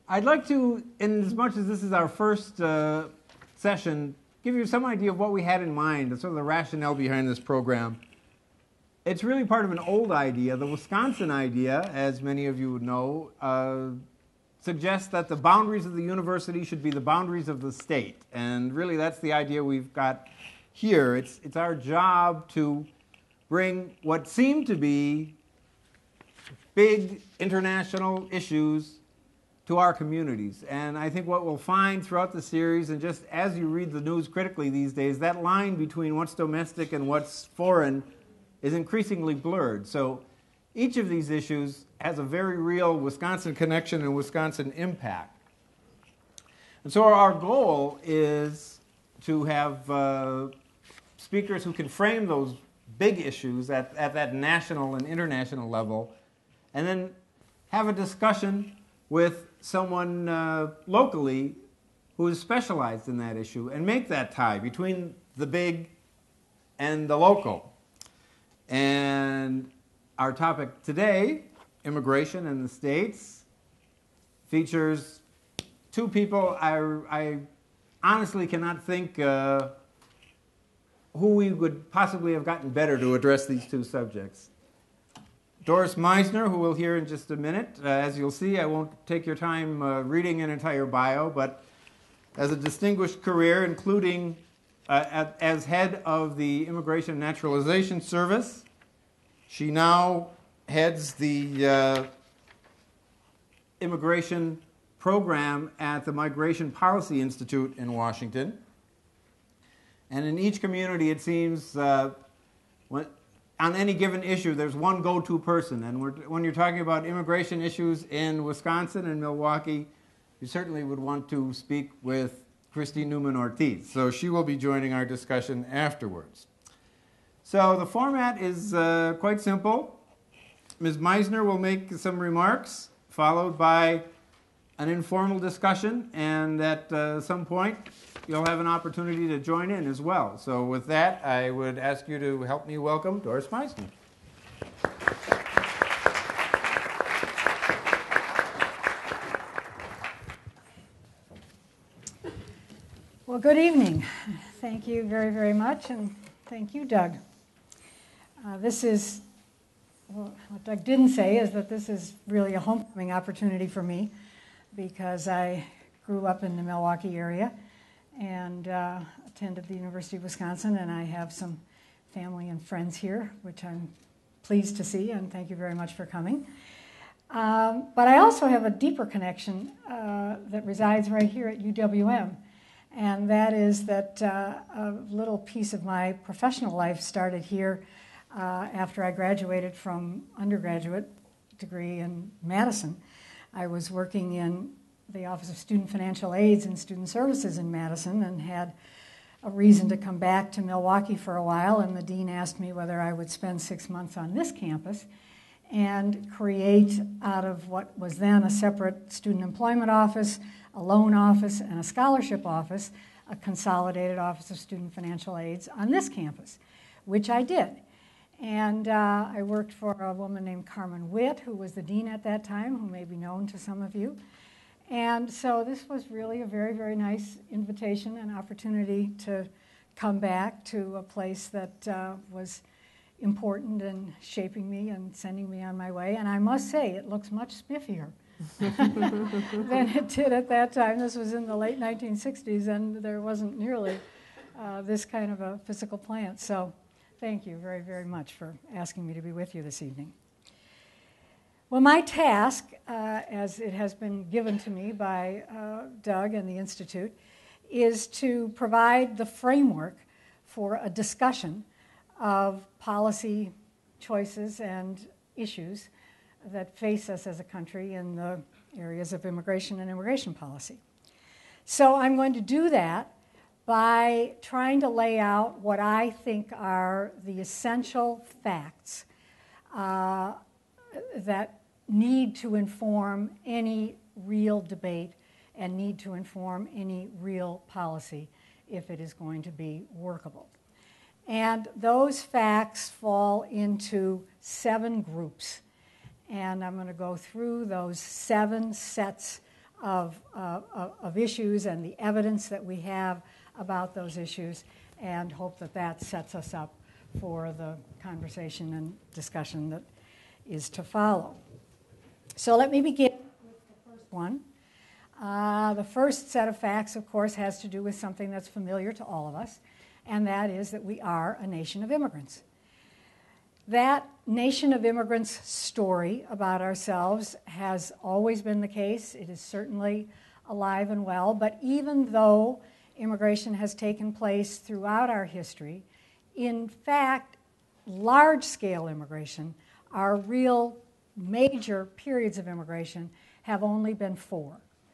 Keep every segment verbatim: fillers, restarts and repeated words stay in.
I'd like to, in as much as this is our first uh, session, give you some idea of what we had in mind, and sort of the rationale behind this program. It's really part of an old idea. The Wisconsin idea, as many of you would know, uh, suggests that the boundaries of the university should be the boundaries of the state. And really that's the idea we've got here. It's, it's our job to bring what seem to be big international issues to our communities. And I think what we'll find throughout the series, and just as you read the news critically these days, that line between what's domestic and what's foreign is increasingly blurred. So each of these issues has a very real Wisconsin connection and Wisconsin impact. And so our goal is to have uh, speakers who can frame those big issues at, at that national and international level, and then have a discussion with someone uh, locally who is specialized in that issue and make that tie between the big and the local. And our topic today, immigration in the States, features two people I, I honestly cannot think uh, who we would possibly have gotten better to address these two subjects. Doris Meissner, who we'll hear in just a minute. Uh, as you'll see, I won't take your time uh, reading an entire bio, but as a distinguished career, including uh, at, as head of the Immigration and Naturalization Service, she now heads the uh, immigration program at the Migration Policy Institute in Washington. And in each community, it seems, uh, when, on any given issue, there's one go-to person. And we're, when you're talking about immigration issues in Wisconsin and Milwaukee, you certainly would want to speak with Christine Neumann-Ortiz. So she will be joining our discussion afterwards. So the format is uh, quite simple. Miz Meissner will make some remarks, followed by an informal discussion, and at uh, some point, you'll have an opportunity to join in as well. So with that, I would ask you to help me welcome Doris Meissner. Well, good evening. Thank you very, very much, and thank you, Doug. Uh, this is, well, what Doug didn't say is that this is really a homecoming opportunity for me, because I grew up in the Milwaukee area and uh, attended the University of Wisconsin, and I have some family and friends here, which I'm pleased to see, and thank you very much for coming. Um, but I also have a deeper connection uh, that resides right here at U W M, and that is that uh, a little piece of my professional life started here uh, after I graduated from undergraduate degree in Madison. I was working in the Office of Student Financial Aids and Student Services in Madison and had a reason to come back to Milwaukee for a while, and the dean asked me whether I would spend six months on this campus and create out of what was then a separate student employment office, a loan office, and a scholarship office, a consolidated Office of Student Financial Aids on this campus, which I did. And uh, I worked for a woman named Carmen Witt, who was the dean at that time, who may be known to some of you. And so this was really a very, very nice invitation and opportunity to come back to a place that uh, was important in shaping me and sending me on my way. And I must say, it looks much spiffier than it did at that time. This was in the late nineteen sixties, and there wasn't nearly uh, this kind of a physical plant. So thank you very, very much for asking me to be with you this evening. Well, my task, uh, as it has been given to me by uh, Doug and the Institute, is to provide the framework for a discussion of policy choices and issues that face us as a country in the areas of immigration and immigration policy. So I'm going to do that by trying to lay out what I think are the essential facts uh, that need to inform any real debate and need to inform any real policy if it is going to be workable. And those facts fall into seven groups. And I'm going to go through those seven sets of, uh, of, of issues and the evidence that we have about those issues, and hope that that sets us up for the conversation and discussion that is to follow. So let me begin with the first one. Uh, the first set of facts, of course, has to do with something that's familiar to all of us, and that is that we are a nation of immigrants. That nation of immigrants story about ourselves has always been the case. It is certainly alive and well, but even though immigration has taken place throughout our history, in fact, large-scale immigration, our real major periods of immigration, have only been four.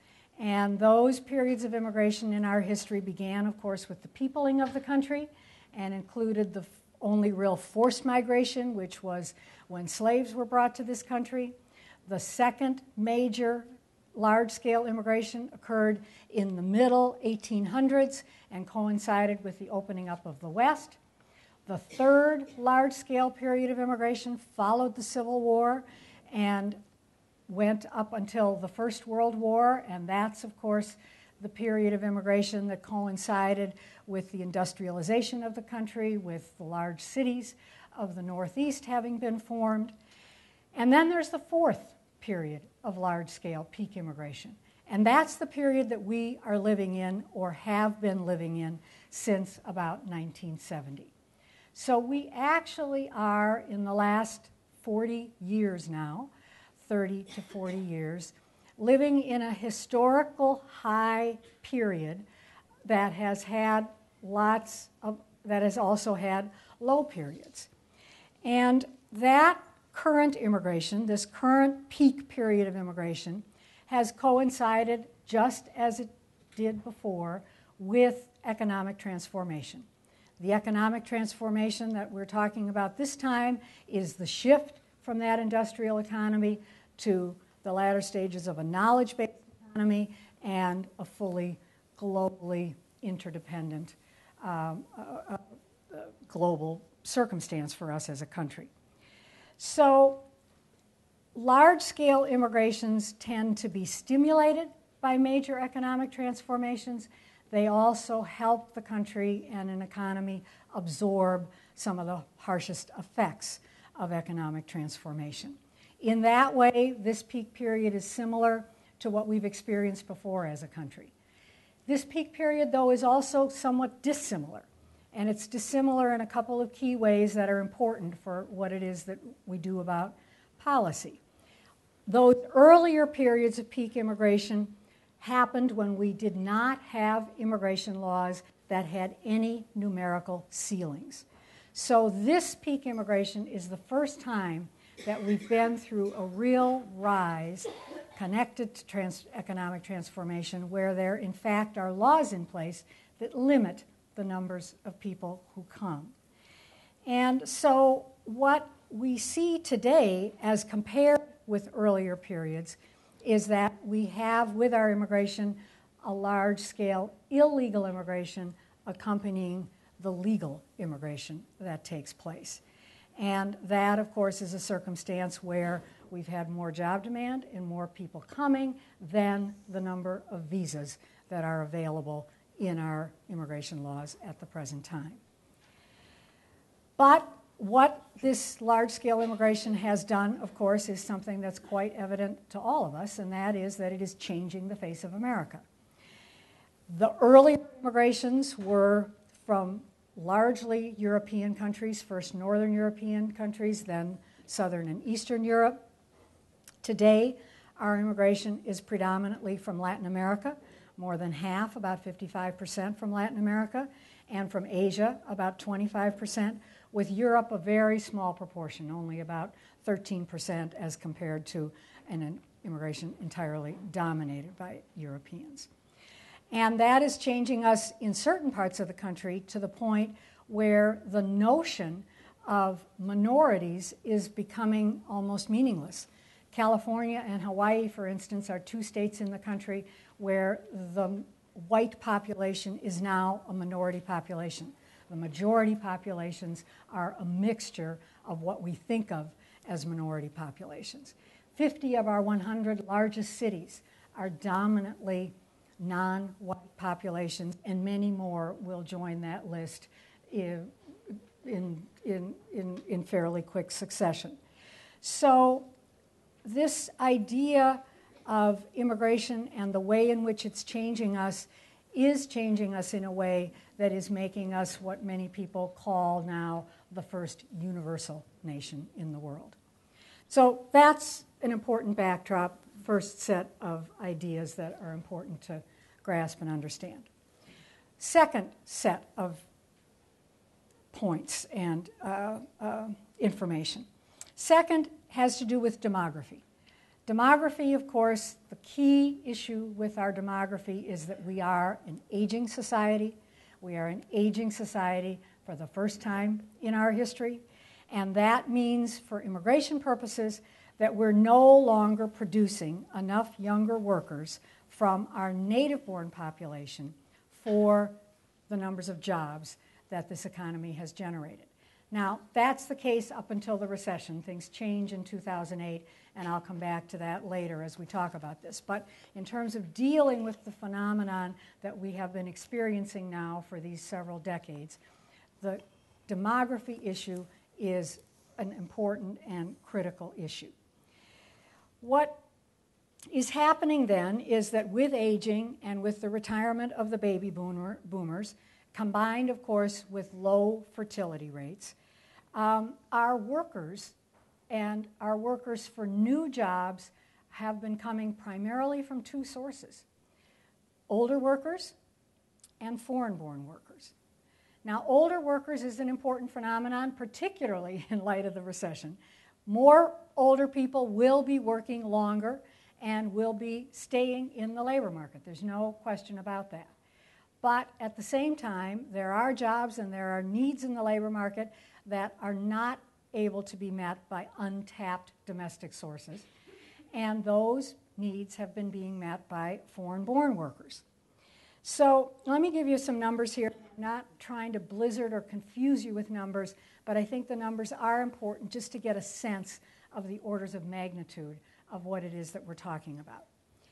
And those periods of immigration in our history began, of course, with the peopling of the country and included the only real forced migration, which was when slaves were brought to this country. The second major large-scale immigration occurred in the middle eighteen hundreds and coincided with the opening up of the West. The third large-scale period of immigration followed the Civil War and went up until the First World War, and that's, of course, the period of immigration that coincided with the industrialization of the country, with the large cities of the Northeast having been formed. And then there's the fourth period of large-scale peak immigration, and that's the period that we are living in or have been living in since about nineteen seventy. So we actually are, in the last forty years now, thirty to forty years, living in a historical high period that has had lots of, that has also had low periods. And that current immigration, this current peak period of immigration, has coincided, just as it did before, with economic transformation. The economic transformation that we're talking about this time is the shift from that industrial economy to the latter stages of a knowledge-based economy and a fully globally interdependent um, uh, uh, global circumstance for us as a country. So large-scale immigrations tend to be stimulated by major economic transformations. They also help the country and an economy absorb some of the harshest effects of economic transformation. In that way, this peak period is similar to what we've experienced before as a country. This peak period, though, is also somewhat dissimilar, and it's dissimilar in a couple of key ways that are important for what it is that we do about policy. Those earlier periods of peak immigration happened when we did not have immigration laws that had any numerical ceilings. So this peak immigration is the first time that we've been through a real rise connected to trans- economic transformation, where there, in fact, are laws in place that limit the numbers of people who come. And so what we see today, as compared with earlier periods, is that we have, with our immigration, a large-scale illegal immigration accompanying the legal immigration that takes place. And that, of course, is a circumstance where we've had more job demand and more people coming than the number of visas that are available in our immigration laws at the present time. But what this large-scale immigration has done, of course, is something that's quite evident to all of us, and that is that it is changing the face of America. The early immigrations were from largely European countries, first Northern European countries, then Southern and Eastern Europe. Today, our immigration is predominantly from Latin America, more than half, about fifty-five percent from Latin America, and from Asia, about twenty-five percent, with Europe a very small proportion, only about thirteen percent as compared to an immigration entirely dominated by Europeans. And that is changing us in certain parts of the country to the point where the notion of minorities is becoming almost meaningless. California and Hawaii, for instance, are two states in the country where the white population is now a minority population. The majority populations are a mixture of what we think of as minority populations. fifty of our one hundred largest cities are dominantly non-white populations, and many more will join that list in, in, in, in, in fairly quick succession. So this idea of immigration and the way in which it's changing us is changing us in a way that is making us what many people call now the first universal nation in the world. So that's an important backdrop, first set of ideas that are important to grasp and understand. Second set of points and uh, uh, information. Second has to do with demography. Demography, of course, the key issue with our demography is that we are an aging society. We are an aging society for the first time in our history, and that means, for immigration purposes, that we're no longer producing enough younger workers from our native-born population for the numbers of jobs that this economy has generated. Now, that's the case up until the recession. Things change in two thousand eight, and I'll come back to that later as we talk about this. But in terms of dealing with the phenomenon that we have been experiencing now for these several decades, the demography issue is an important and critical issue. What is happening then is that with aging and with the retirement of the baby boomer, boomers, combined, of course, with low fertility rates, um, our workers and our workers for new jobs have been coming primarily from two sources: older workers and foreign-born workers. Now, older workers is an important phenomenon, particularly in light of the recession. More older people will be working longer and will be staying in the labor market. There's no question about that. But at the same time, there are jobs and there are needs in the labor market that are not able to be met by untapped domestic sources. And those needs have been being met by foreign-born workers. So let me give you some numbers here. I'm not trying to blizzard or confuse you with numbers, but I think the numbers are important just to get a sense of the orders of magnitude of what it is that we're talking about.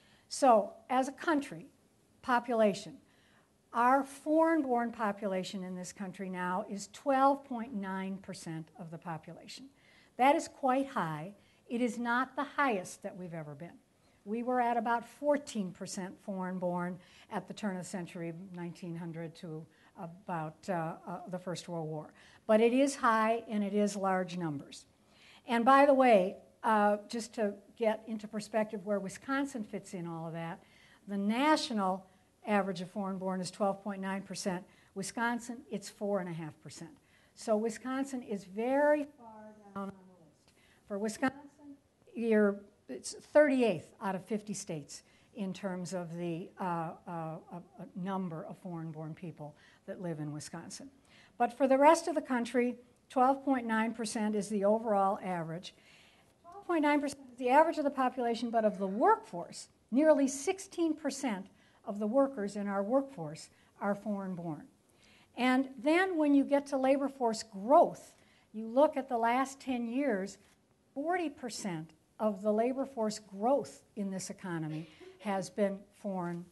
So as a country, population, our foreign-born population in this country now is twelve point nine percent of the population. That is quite high. It is not the highest that we've ever been. We were at about fourteen percent foreign-born at the turn of the century, nineteen hundred to about uh, uh, the First World War. But it is high, and it is large numbers. And by the way, uh, just to get into perspective where Wisconsin fits in all of that, the national average of foreign-born is twelve point nine percent. Wisconsin, it's four point five percent. So Wisconsin is very far down on the list. For Wisconsin, you're, it's thirty-eighth out of fifty states in terms of the uh, uh, uh, number of foreign-born people that live in Wisconsin. But for the rest of the country, twelve point nine percent is the overall average. twelve point nine percent is the average of the population, but of the workforce, nearly sixteen percent of the workers in our workforce are foreign-born. And then when you get to labor force growth, you look at the last ten years, forty percent of the labor force growth in this economy has been foreign-born.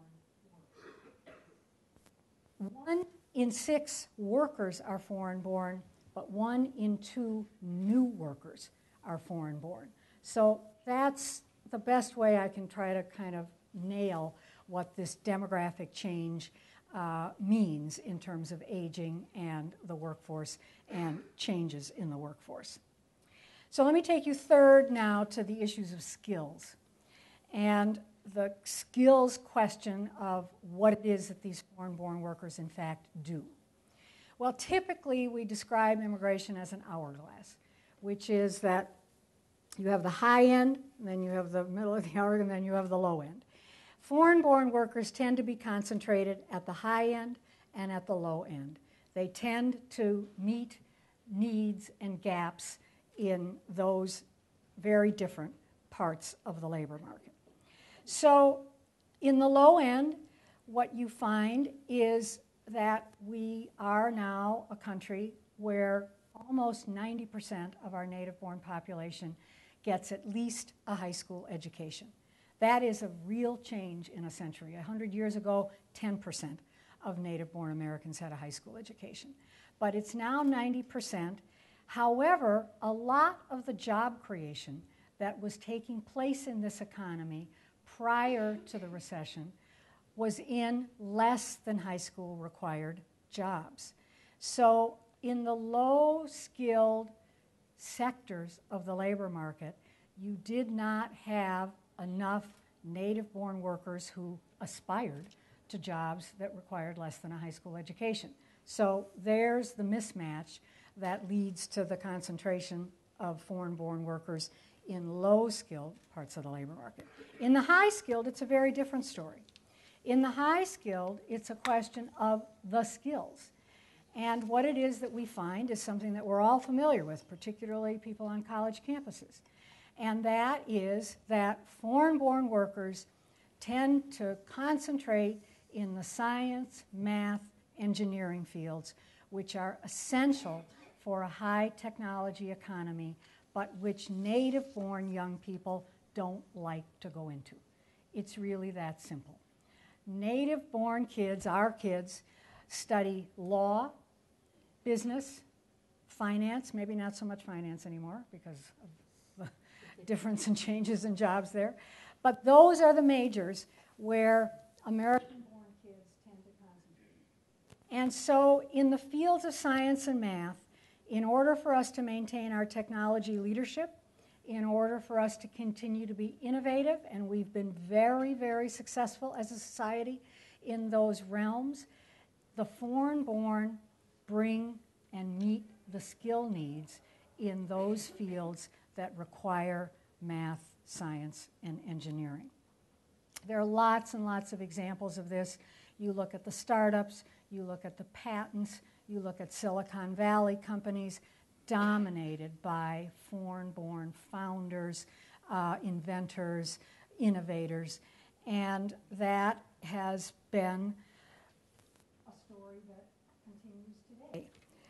One in six workers are foreign-born, but one in two new workers are foreign-born. So that's the best way I can try to kind of nail what this demographic change uh, means in terms of aging and the workforce and changes in the workforce. So let me take you third now to the issues of skills and the skills question of what it is that these foreign-born workers in fact do. Well, typically we describe immigration as an hourglass, which is that you have the high end, then you have the middle of the hour, and then you have the low end. Foreign-born workers tend to be concentrated at the high end and at the low end. They tend to meet needs and gaps in those very different parts of the labor market. So in the low end, what you find is that we are now a country where almost ninety percent of our native-born population gets at least a high school education. That is a real change in a century. A hundred years ago, ten percent of native-born Americans had a high school education. But it's now ninety percent. However, a lot of the job creation that was taking place in this economy prior to the recession was in less than high school required jobs. So in the low-skilled sectors of the labor market, you did not have enough native-born workers who aspired to jobs that required less than a high school education. So there's the mismatch that leads to the concentration of foreign-born workers in low-skilled parts of the labor market. In the high-skilled, it's a very different story. In the high-skilled, it's a question of the skills. And what it is that we find is something that we're all familiar with, particularly people on college campuses. And that is that foreign-born workers tend to concentrate in the science, math, engineering fields, which are essential for a high-technology economy, but which native-born young people don't like to go into. It's really that simple. Native-born kids, our kids, study law, business, finance, maybe not so much finance anymore because of the difference in changes in jobs there. But those are the majors where American-born kids tend to concentrate. And so in the fields of science and math, in order for us to maintain our technology leadership, in order for us to continue to be innovative, and we've been very, very successful as a society in those realms, the foreign-born bring and meet the skill needs in those fields that require math, science, and engineering. There are lots and lots of examples of this. You look at the startups, you look at the patents, you look at Silicon Valley companies dominated by foreign-born founders, uh, inventors, innovators, and that has been a story that continues today.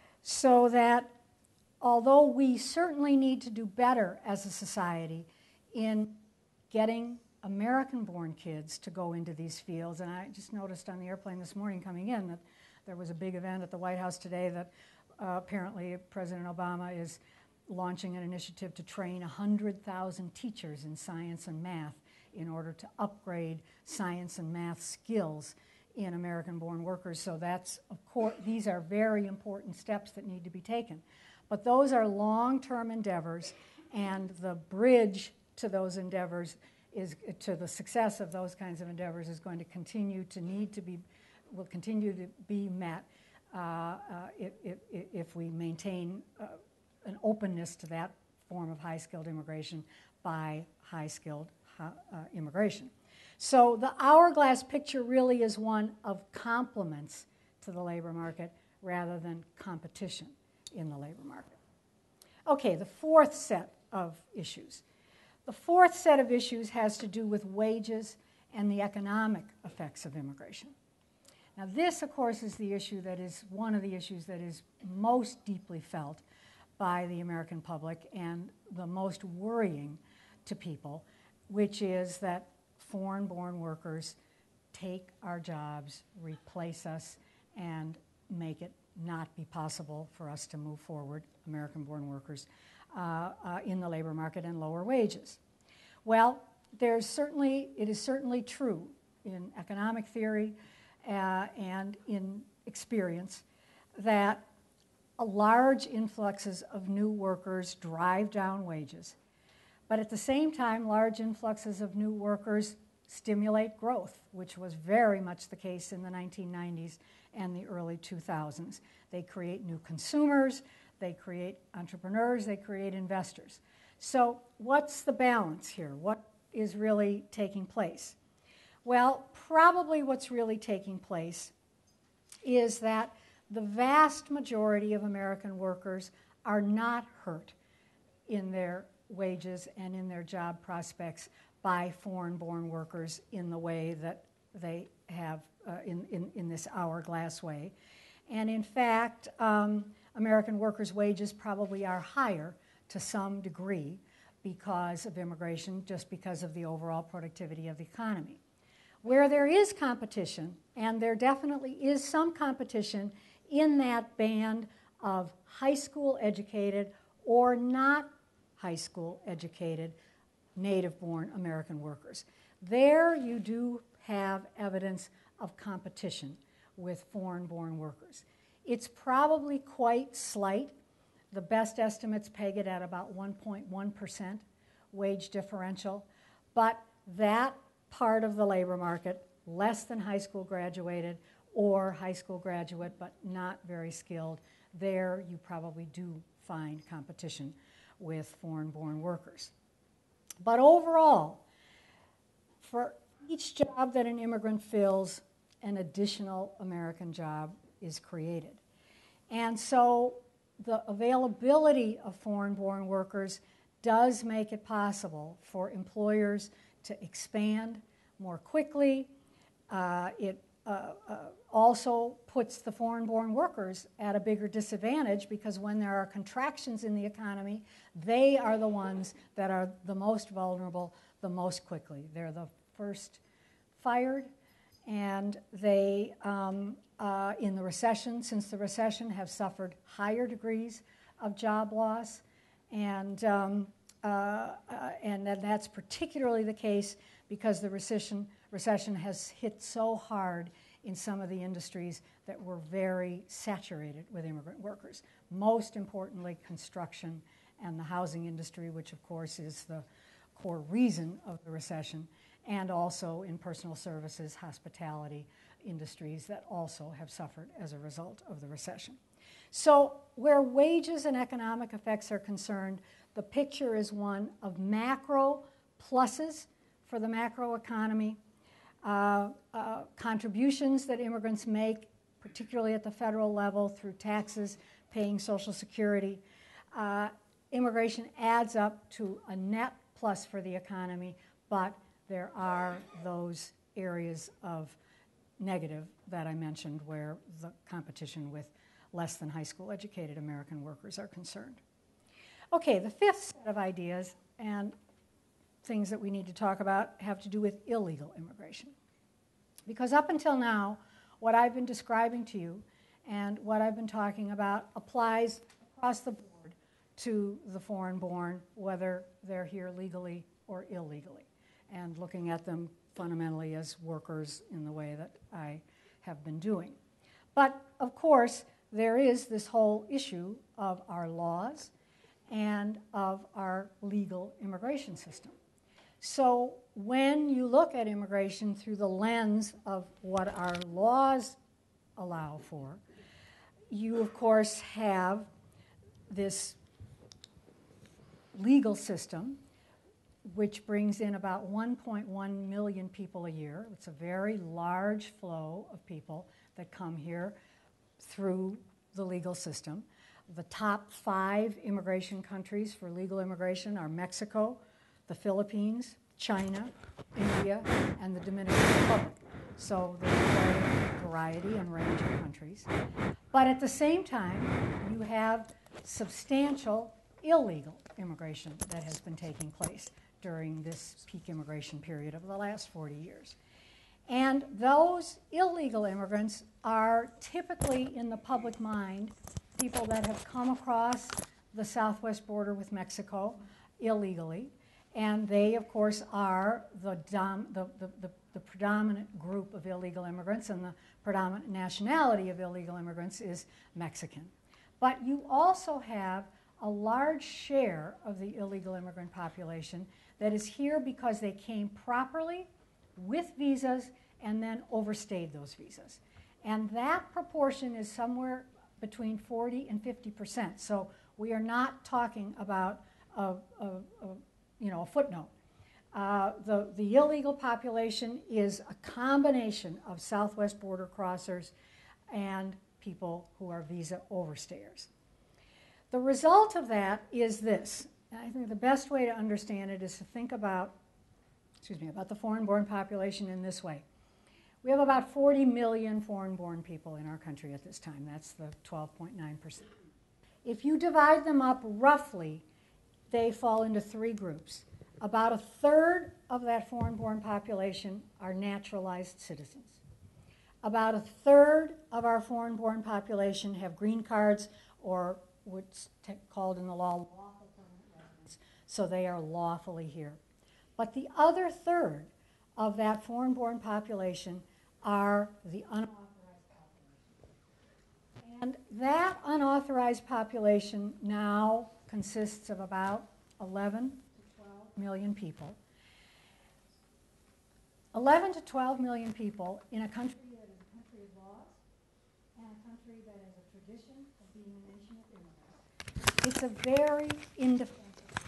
So that although we certainly need to do better as a society in getting American-born kids to go into these fields, and I just noticed on the airplane this morning coming in that there was a big event at the White House today that uh, apparently President Obama is launching an initiative to train one hundred thousand teachers in science and math in order to upgrade science and math skills in American-born workers. So that's, of course, these are very important steps that need to be taken. But those are long-term endeavors, and the bridge to those endeavors is, to the success of those kinds of endeavors is going to continue to need to be, will continue to be met uh, uh, if, if, if we maintain uh, an openness to that form of high-skilled immigration by high-skilled uh, immigration. So the hourglass picture really is one of complements to the labor market rather than competition in the labor market. Okay, the fourth set of issues. The fourth set of issues has to do with wages and the economic effects of immigration. Now this, of course, is the issue that is one of the issues that is most deeply felt by the American public and the most worrying to people, which is that foreign-born workers take our jobs, replace us, and make it not be possible for us to move forward, American-born workers, uh, uh, in the labor market and lower wages. Well, there's certainly, it is certainly true in economic theory uh, and in experience that a large influxes of new workers drive down wages. But at the same time, large influxes of new workers stimulate growth, which was very much the case in the nineteen nineties and the early two thousands. They create new consumers, they create entrepreneurs, they create investors. So what's the balance here? What is really taking place? Well, probably what's really taking place is that the vast majority of American workers are not hurt in their wages and in their job prospects by foreign-born workers in the way that they have uh, in, in, in this hourglass way. And in fact, um, American workers' wages probably are higher to some degree because of immigration, just because of the overall productivity of the economy. Where there is competition, and there definitely is some competition in that band of high school educated or not high school educated native-born American workers. There you do have evidence of competition with foreign-born workers. It's probably quite slight. The best estimates peg it at about one point one percent wage differential, but that part of the labor market, less than high school graduated or high school graduate but not very skilled, there you probably do find competition with foreign-born workers. But overall, for each job that an immigrant fills, an additional American job is created. And so the availability of foreign-born workers does make it possible for employers to expand more quickly. Uh, it uh, uh, also puts the foreign-born workers at a bigger disadvantage because when there are contractions in the economy, they are the ones that are the most vulnerable the most quickly. They're the first fired, and they, um, uh, in the recession, since the recession, have suffered higher degrees of job loss, and um, uh, uh, and that that's particularly the case because the recession recession has hit so hard in some of the industries that were very saturated with immigrant workers. Most importantly, construction and the housing industry, which of course is the core reason of the recession, and also in personal services, hospitality industries that also have suffered as a result of the recession. So where wages and economic effects are concerned, the picture is one of macro pluses for the macro economy, uh, uh, contributions that immigrants make, particularly at the federal level through taxes, paying Social Security. Uh, immigration adds up to a net plus for the economy, but there are those areas of negative that I mentioned where the competition with less than high school educated American workers are concerned. Okay, the fifth set of ideas and things that we need to talk about have to do with illegal immigration. Because up until now, what I've been describing to you and what I've been talking about applies across the board to the foreign-born, whether they're here legally or illegally, and looking at them fundamentally as workers in the way that I have been doing. But of course, there is this whole issue of our laws and of our legal immigration system. So when you look at immigration through the lens of what our laws allow for, you of course have this legal system which brings in about one point one million people a year. It's a very large flow of people that come here through the legal system. The top five immigration countries for legal immigration are Mexico, the Philippines, China, India, and the Dominican Republic. So there's a variety and range of countries. But at the same time, you have substantial illegal immigration that has been taking place during this peak immigration period of the last forty years. And those illegal immigrants are typically in the public mind people that have come across the southwest border with Mexico illegally, and they, of course, are the, dom the, the, the, the predominant group of illegal immigrants, and the predominant nationality of illegal immigrants is Mexican. But you also have a large share of the illegal immigrant population that is here because they came properly with visas and then overstayed those visas. And that proportion is somewhere between forty and fifty percent. So we are not talking about a, a, a you know, a footnote. Uh, the, the illegal population is a combination of southwest border crossers and people who are visa overstayers. The result of that is this. I think the best way to understand it is to think about, excuse me, about the foreign-born population in this way. We have about forty million foreign-born people in our country at this time. That's the twelve point nine percent. If you divide them up roughly they fall into three groups. About a third of that foreign-born population are naturalized citizens. About a third of our foreign-born population have green cards, or what's called in the law lawful permanent residence, so they are lawfully here. But the other third of that foreign-born population are the unauthorized population. And that unauthorized population now consists of about eleven to twelve million people. eleven to twelve million people in a country that is a country of laws and a country that has a tradition of being a nation of immigrants. It's a very indefensible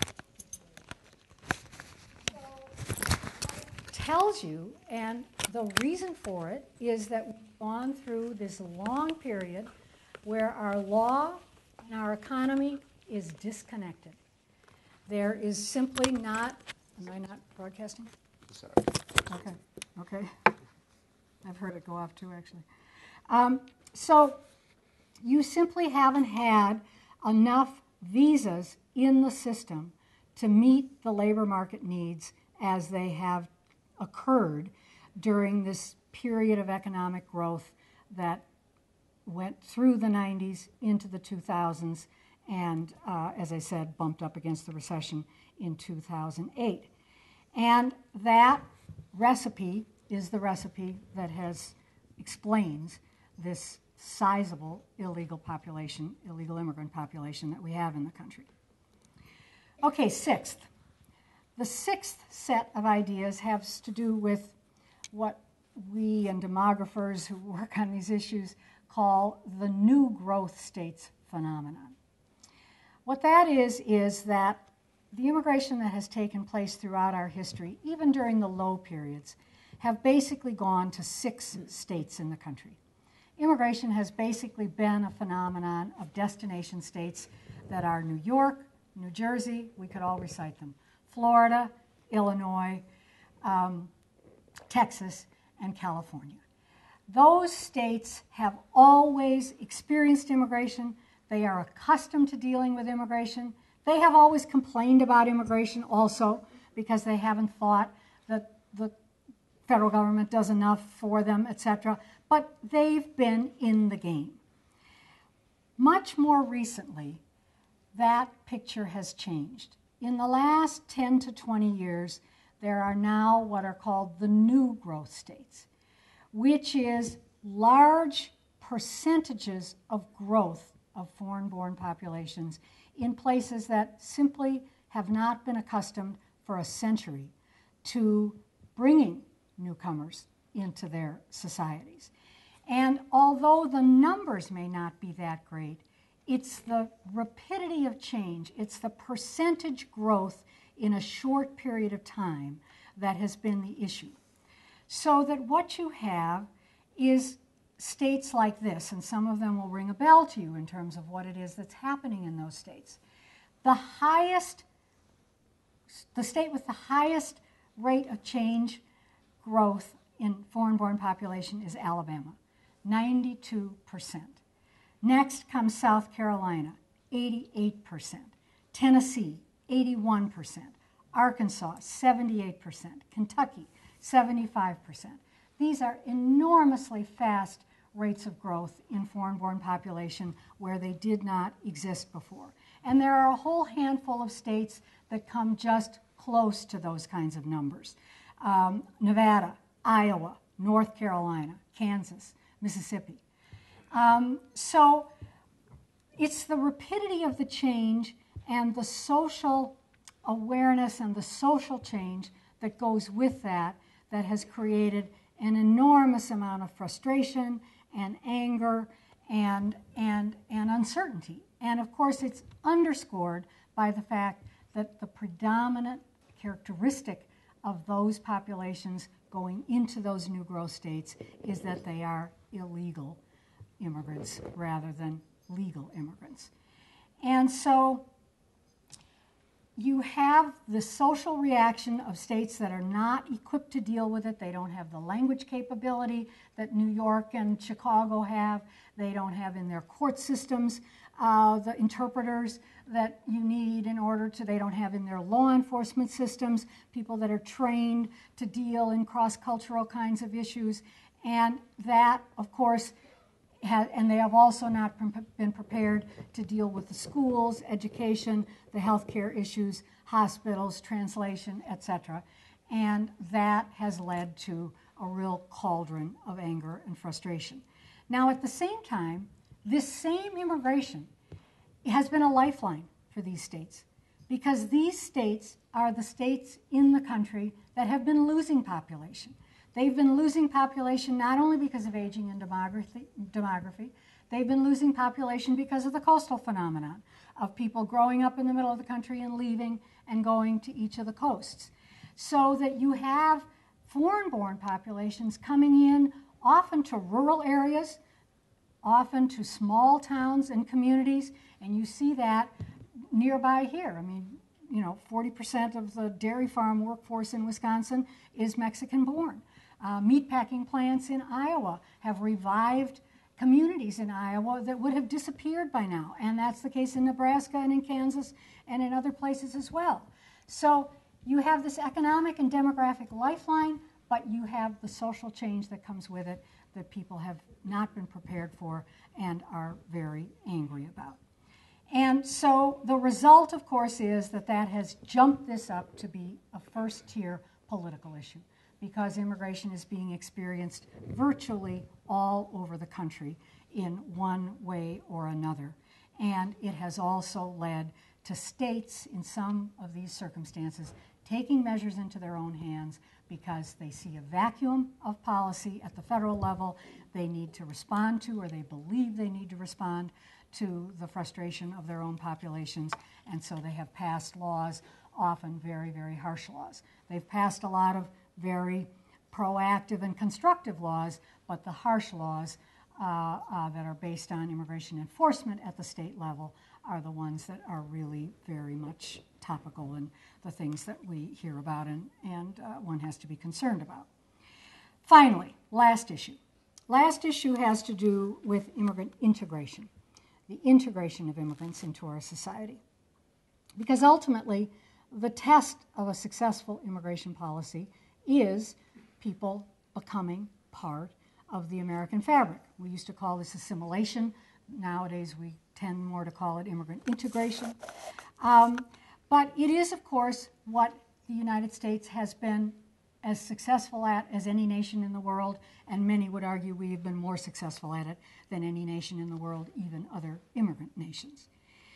tells you, and the reason for it is that we've gone through this long period where our law and our economy is disconnected. There is simply not, am I not broadcasting? Sorry. Okay, okay. I've heard it go off too, actually. Um, so you simply haven't had enough visas in the system to meet the labor market needs as they have occurred during this period of economic growth that went through the nineties into the two thousands and, uh, as I said, bumped up against the recession in two thousand eight. And that recipe is the recipe that has explains this sizable illegal population, illegal immigrant population that we have in the country. Okay, sixth. The sixth set of ideas has to do with what we and demographers who work on these issues call the new growth states phenomenon. What that is, is that the immigration that has taken place throughout our history, even during the low periods, have basically gone to six states in the country. Immigration has basically been a phenomenon of destination states that are New York, New Jersey, we could all recite them, Florida, Illinois, um, Texas, and California. Those states have always experienced immigration. They are accustomed to dealing with immigration. They have always complained about immigration also because they haven't thought that the federal government does enough for them, et cetera. But they've been in the game. Much more recently, that picture has changed. In the last ten to twenty years, there are now what are called the new growth states, which is large percentages of growth of foreign-born populations in places that simply have not been accustomed for a century to bringing newcomers into their societies. And although the numbers may not be that great, it's the rapidity of change, it's the percentage growth in a short period of time that has been the issue. So that what you have is states like this, and some of them will ring a bell to you in terms of what it is that's happening in those states. The highest, the state with the highest rate of change growth in foreign-born population is Alabama, ninety-two percent. Next comes South Carolina, eighty-eight percent. Tennessee, eighty-one percent. Arkansas, seventy-eight percent. Kentucky, seventy-five percent. These are enormously fast rates of growth in foreign-born population where they did not exist before. And there are a whole handful of states that come just close to those kinds of numbers. Um, Nevada, Iowa, North Carolina, Kansas, Mississippi. Um, so it's the rapidity of the change and the social awareness and the social change that goes with that that has created an enormous amount of frustration and anger and, and, and uncertainty. And of course, it's underscored by the fact that the predominant characteristic of those populations going into those new growth states is that they are illegal immigrants rather than legal immigrants. And so you have the social reaction of states that are not equipped to deal with it. They don't have the language capability that New York and Chicago have. They don't have in their court systems uh, the interpreters that you need in order to, they don't have in their law enforcement systems people that are trained to deal in cross-cultural kinds of issues. And that, of course, ha- and they have also not pre- been prepared to deal with the schools, education, the healthcare issues, hospitals, translation, et cetera. And that has led to a real cauldron of anger and frustration. Now, at the same time, this same immigration has been a lifeline for these states, because these states are the states in the country that have been losing population. They've been losing population not only because of aging and demography, demography, they've been losing population because of the coastal phenomenon of people growing up in the middle of the country and leaving and going to each of the coasts. So that you have foreign-born populations coming in often to rural areas, often to small towns and communities, and you see that nearby here. I mean, you know, forty percent of the dairy farm workforce in Wisconsin is Mexican-born. Uh, meatpacking plants in Iowa have revived communities in Iowa that would have disappeared by now, and that's the case in Nebraska and in Kansas and in other places as well. So you have this economic and demographic lifeline, but you have the social change that comes with it that people have not been prepared for and are very angry about. And so the result, of course, is that that has jumped this up to be a first-tier political issue, because immigration is being experienced virtually all over the country in one way or another. And it has also led to states, in some of these circumstances, taking measures into their own hands because they see a vacuum of policy at the federal level they need to respond to, or they believe they need to respond to the frustration of their own populations, and so they have passed laws, often very, very harsh laws. They've passed a lot of very proactive and constructive laws, but the harsh laws uh, uh, that are based on immigration enforcement at the state level are the ones that are really very much topical and the things that we hear about and, and uh, one has to be concerned about. Finally, last issue. Last issue has to do with immigrant integration, the integration of immigrants into our society. Because ultimately, the test of a successful immigration policy is people becoming part of the American fabric. We used to call this assimilation. Nowadays, we tend more to call it immigrant integration. Um, but it is, of course, what the United States has been as successful at as any nation in the world, and many would argue we have been more successful at it than any nation in the world, even other immigrant nations.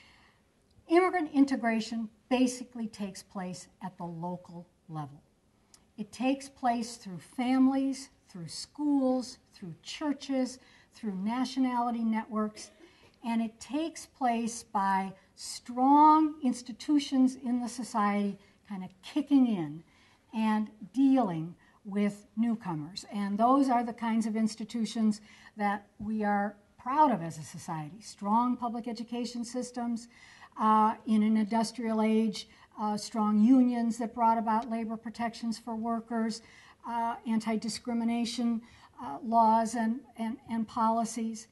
Immigrant integration basically takes place at the local level. It takes place through families, through schools, through churches, through nationality networks, and it takes place by strong institutions in the society kind of kicking in and dealing with newcomers. And those are the kinds of institutions that we are proud of as a society. Strong public education systems, uh, in an industrial age, uh, strong unions that brought about labor protections for workers, uh, anti-discrimination uh, laws and, and, and policies.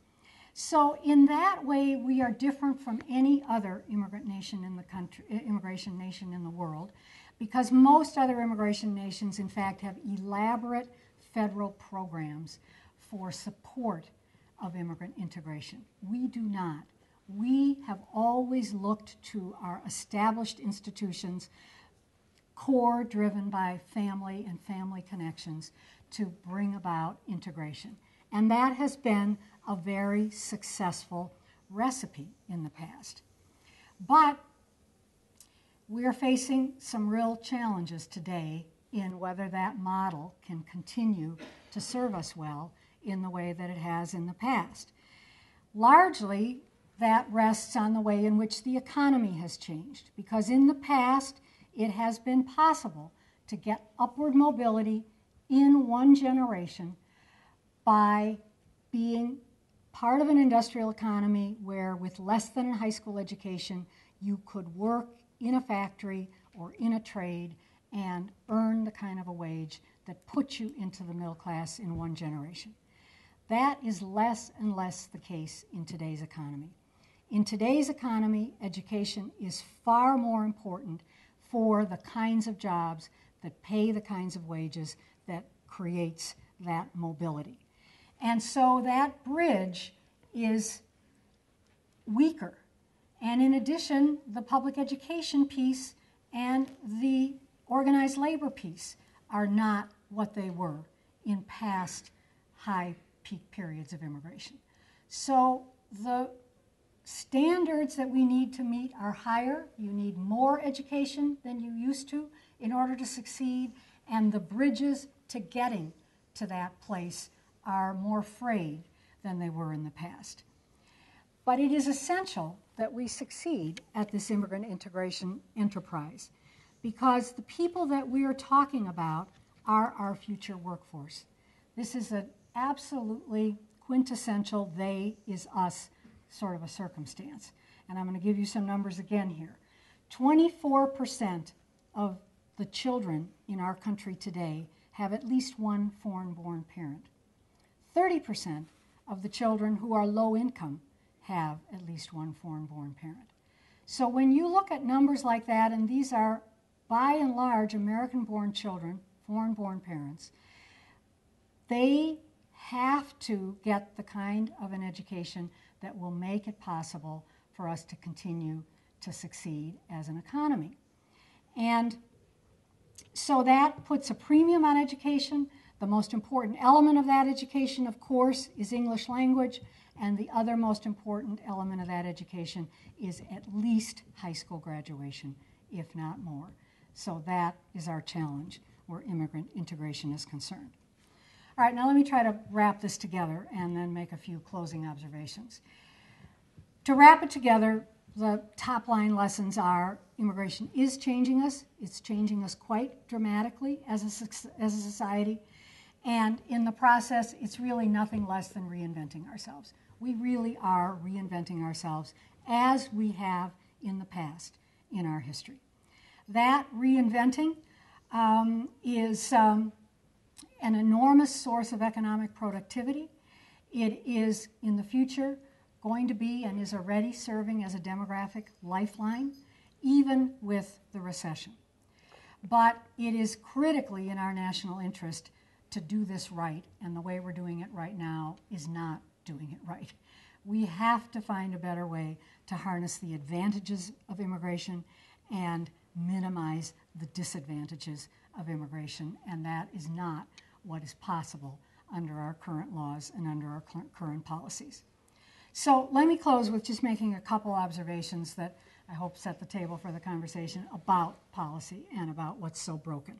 So in that way, we are different from any other immigrant nation in the country, immigration nation in the world, because most other immigration nations, in fact, have elaborate federal programs for support of immigrant integration. We do not. We have always looked to our established institutions, core driven by family and family connections, to bring about integration. And that has been a very successful recipe in the past. But we are facing some real challenges today in whether that model can continue to serve us well in the way that it has in the past. Largely, that rests on the way in which the economy has changed, because in the past, it has been possible to get upward mobility in one generation by being part of an industrial economy where, with less than a high school education, you could work in a factory or in a trade and earn the kind of a wage that puts you into the middle class in one generation. That is less and less the case in today's economy. In today's economy, education is far more important for the kinds of jobs that pay the kinds of wages that creates that mobility. And so that bridge is weaker. And in addition, the public education piece and the organized labor piece are not what they were in past high peak periods of immigration. So the standards that we need to meet are higher. You need more education than you used to in order to succeed, and the bridges to getting to that place are more frayed than they were in the past. But it is essential that we succeed at this immigrant integration enterprise, because the people that we are talking about are our future workforce. This is an absolutely quintessential they is us sort of a circumstance. And I'm going to give you some numbers again here. twenty-four percent of the children in our country today have at least one foreign-born parent. thirty percent of the children who are low income have at least one foreign-born parent. So when you look at numbers like that, and these are by and large American-born children, foreign-born parents, they have to get the kind of an education that will make it possible for us to continue to succeed as an economy. And so that puts a premium on education. The most important element of that education, of course, is English language, and the other most important element of that education is at least high school graduation, if not more. So that is our challenge where immigrant integration is concerned. All right, now let me try to wrap this together and then make a few closing observations. To wrap it together, the top line lessons are immigration is changing us. It's changing us quite dramatically as a, as a society. And in the process, it's really nothing less than reinventing ourselves. We really are reinventing ourselves as we have in the past in our history. That reinventing um, is um, an enormous source of economic productivity. It is, in the future, going to be and is already serving as a demographic lifeline, even with the recession. But it is critically in our national interest to do this right, and the way we're doing it right now is not doing it right. We have to find a better way to harness the advantages of immigration and minimize the disadvantages of immigration, and that is not what is possible under our current laws and under our current policies. So let me close with just making a couple observations that I hope set the table for the conversation about policy and about what's so broken.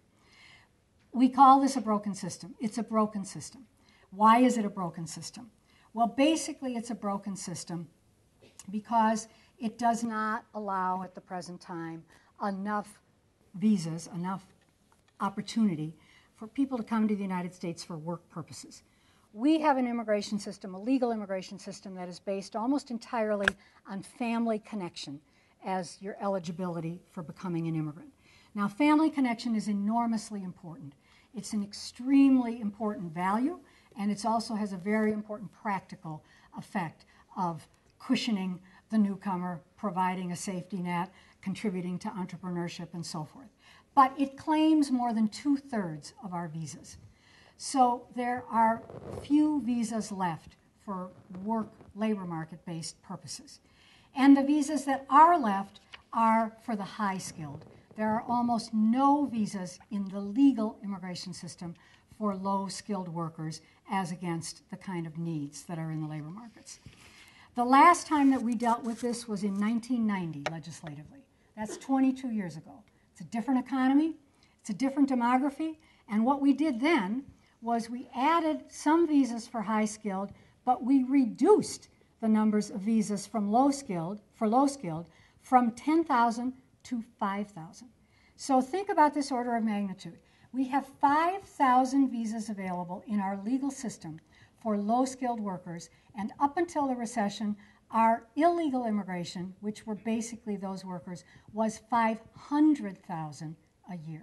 We call this a broken system. It's a broken system. Why is it a broken system? Well, basically it's a broken system because it does not allow at the present time enough visas, enough opportunity for people to come to the United States for work purposes. We have an immigration system, a legal immigration system, that is based almost entirely on family connection as your eligibility for becoming an immigrant. Now, family connection is enormously important. It's an extremely important value, and it also has a very important practical effect of cushioning the newcomer, providing a safety net, contributing to entrepreneurship, and so forth. But it claims more than two-thirds of our visas. So there are few visas left for work, labor market-based purposes. And the visas that are left are for the high-skilled. There are almost no visas in the legal immigration system for low-skilled workers as against the kind of needs that are in the labor markets. The last time that we dealt with this was in nineteen ninety legislatively. That's twenty-two years ago. It's a different economy, it's a different demography, and what we did then was we added some visas for high-skilled, but we reduced the numbers of visas from low-skilled, for low-skilled, from ten thousand to five thousand. So think about this order of magnitude. We have five thousand visas available in our legal system for low-skilled workers, and up until the recession, Our illegal immigration, which were basically those workers, was five hundred thousand a year.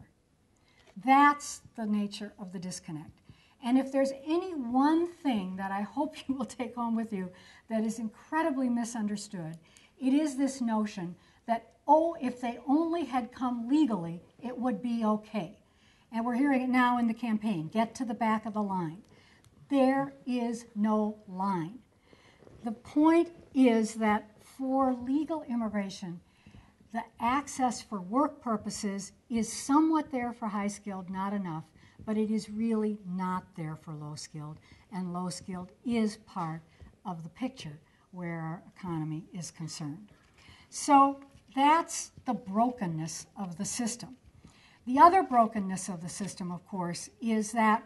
That's the nature of the disconnect. And if there's any one thing that I hope you will take home with you that is incredibly misunderstood, it is this notion that, oh, if they only had come legally, it would be okay. And we're hearing it now in the campaign, get to the back of the line. There is no line. The point is that for legal immigration, the access for work purposes is somewhat there for high-skilled, not enough, but it is really not there for low-skilled, and low-skilled is part of the picture where our economy is concerned. So that's the brokenness of the system. The other brokenness of the system, of course, is that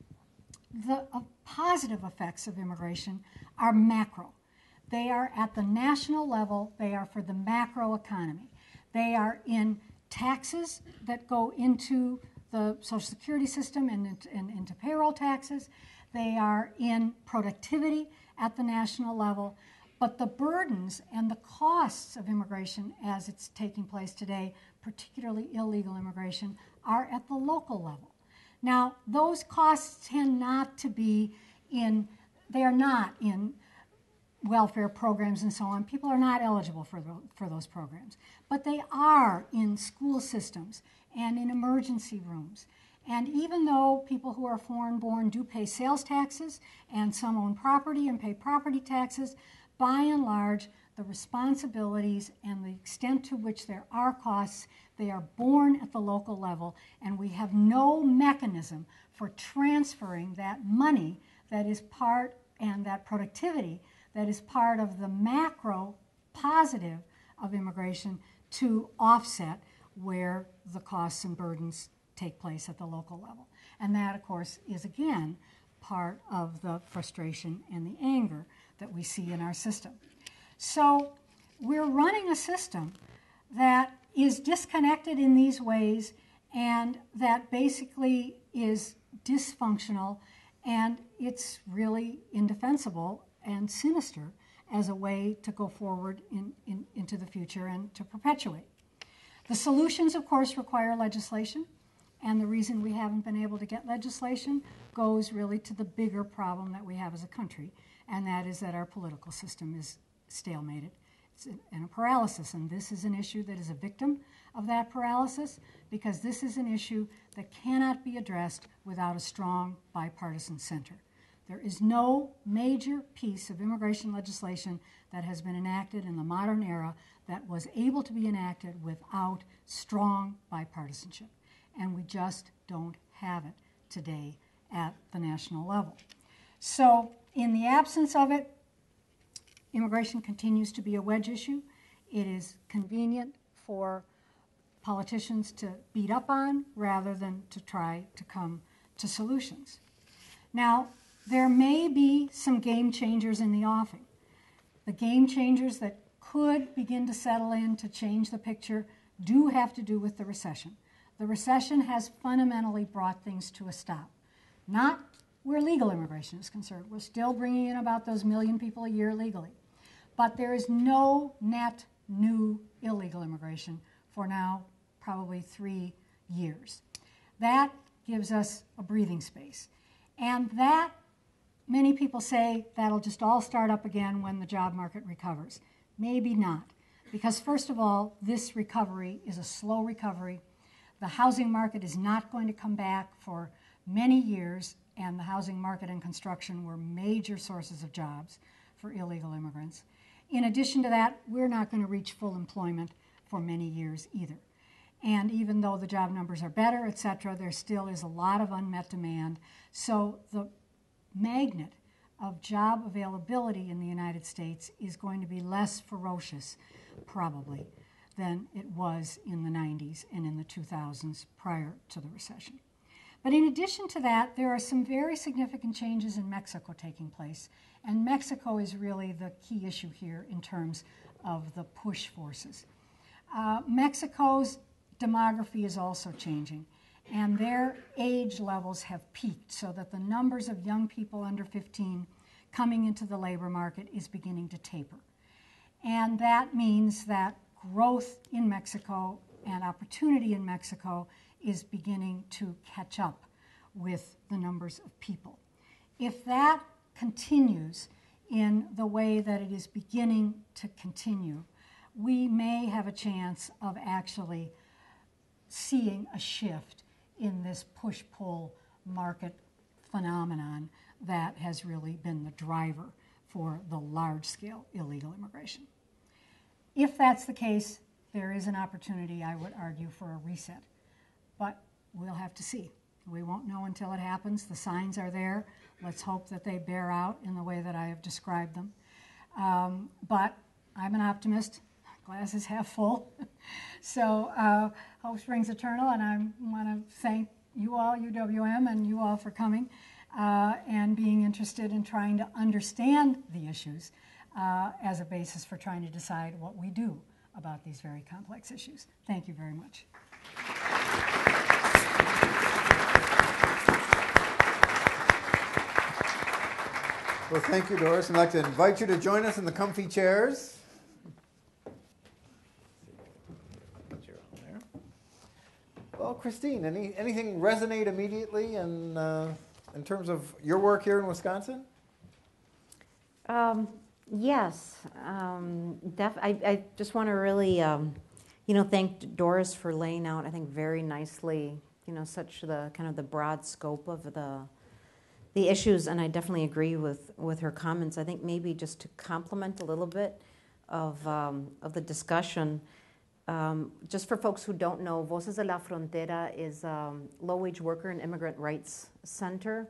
the uh, positive effects of immigration are macro. They are at the national level. They are for the macro economy. They are in taxes that go into the Social Security system and into, and into payroll taxes. They are in productivity at the national level. But the burdens and the costs of immigration as it's taking place today, particularly illegal immigration, are at the local level. Now, those costs tend not to be in, they are not in welfare programs and so on. People are not eligible for, the, for those programs. But they are in school systems and in emergency rooms. And even though people who are foreign-born do pay sales taxes and some own property and pay property taxes, by and large, the responsibilities and the extent to which there are costs, they are borne at the local level, and we have no mechanism for transferring that money that is part, and that productivity that is part of the macro positive of immigration to offset where the costs and burdens take place at the local level. And that, of course, is again part of the frustration and the anger that we see in our system. So we're running a system that is disconnected in these ways and that basically is dysfunctional, and it's really indefensible and sinister as a way to go forward in, in, into the future and to perpetuate. The solutions, of course, require legislation, and the reason we haven't been able to get legislation goes really to the bigger problem that we have as a country, and that is that our political system is stalemated. It's in a paralysis, and this is an issue that is a victim of that paralysis, because this is an issue that cannot be addressed without a strong bipartisan center. There is no major piece of immigration legislation that has been enacted in the modern era that was able to be enacted without strong bipartisanship, and we just don't have it today at the national level. So in the absence of it, immigration continues to be a wedge issue. It is convenient for politicians to beat up on rather than to try to come to solutions. Now, there may be some game changers in the offing. The game changers that could begin to settle in to change the picture do have to do with the recession. The recession has fundamentally brought things to a stop. Not where legal immigration is concerned. We're still bringing in about those million people a year legally. But there is no net new illegal immigration for now probably three years. That gives us a breathing space. And that, many people say, that'll just all start up again when the job market recovers. Maybe not. Because first of all, this recovery is a slow recovery. The housing market is not going to come back for many years, and the housing market and construction were major sources of jobs for illegal immigrants. In addition to that, we're not going to reach full employment for many years either. And even though the job numbers are better, et cetera, there still is a lot of unmet demand. So the magnet of job availability in the United States is going to be less ferocious, probably, than it was in the nineties and in the two thousands prior to the recession. But in addition to that, there are some very significant changes in Mexico taking place. And Mexico is really the key issue here in terms of the push forces. Uh, Mexico's demography is also changing, and their age levels have peaked so that the numbers of young people under fifteen coming into the labor market is beginning to taper. And that means that growth in Mexico and opportunity in Mexico is beginning to catch up with the numbers of people. If that continues in the way that it is beginning to continue, we may have a chance of actually seeing a shift in this push-pull market phenomenon that has really been the driver for the large-scale illegal immigration. If that's the case, there is an opportunity, I would argue, for a reset. But we'll have to see. We won't know until it happens. The signs are there. Let's hope that they bear out in the way that I have described them. Um, but I'm an optimist. Glass is half full. So uh, hope springs eternal, and I want to thank you all, U W M, and you all for coming uh, and being interested in trying to understand the issues uh, as a basis for trying to decide what we do about these very complex issues. Thank you very much. Well, thank you, Doris. I'd like to invite you to join us in the comfy chairs. Well, Christine, any, anything resonate immediately in, uh, in terms of your work here in Wisconsin? Um, yes. Um, def- I, I just want to really, um, you know, thank Doris for laying out, I think, very nicely, you know, such the kind of the broad scope of the the issues, and I definitely agree with, with her comments. I think maybe just to complement a little bit of um, of the discussion, um, just for folks who don't know, Voces de la Frontera is a um, low-wage worker and immigrant rights center.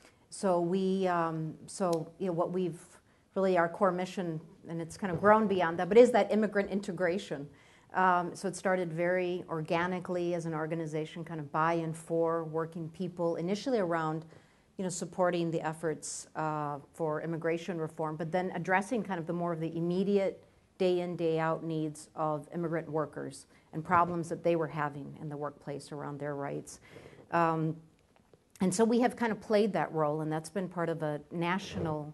So we, um, so you know, what we've really our core mission, and it's kind of grown beyond that, but is that immigrant integration. Um, so it started very organically as an organization, kind of by and for working people, initially around, you know, supporting the efforts uh, for immigration reform, but then addressing kind of the more of the immediate day in, day out needs of immigrant workers and problems that they were having in the workplace around their rights. Um, and so we have kind of played that role, and that's been part of a national,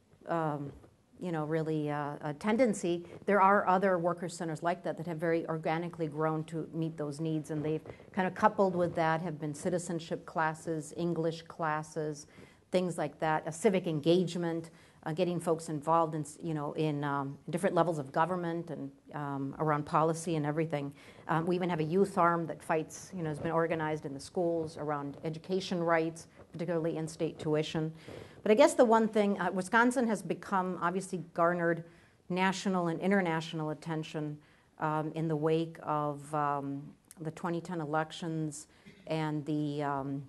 um, you know, really uh, a tendency. There are other worker centers like that that have very organically grown to meet those needs, and they've kind of coupled with that have been citizenship classes, English classes, things like that, a civic engagement, uh, getting folks involved in, you know, in um, different levels of government and um, around policy and everything. Um, we even have a youth arm that fights, you know, has been organized in the schools around education rights, particularly in-state tuition. But I guess the one thing, uh, Wisconsin has become, obviously garnered national and international attention um, in the wake of um, the twenty ten elections and the, um,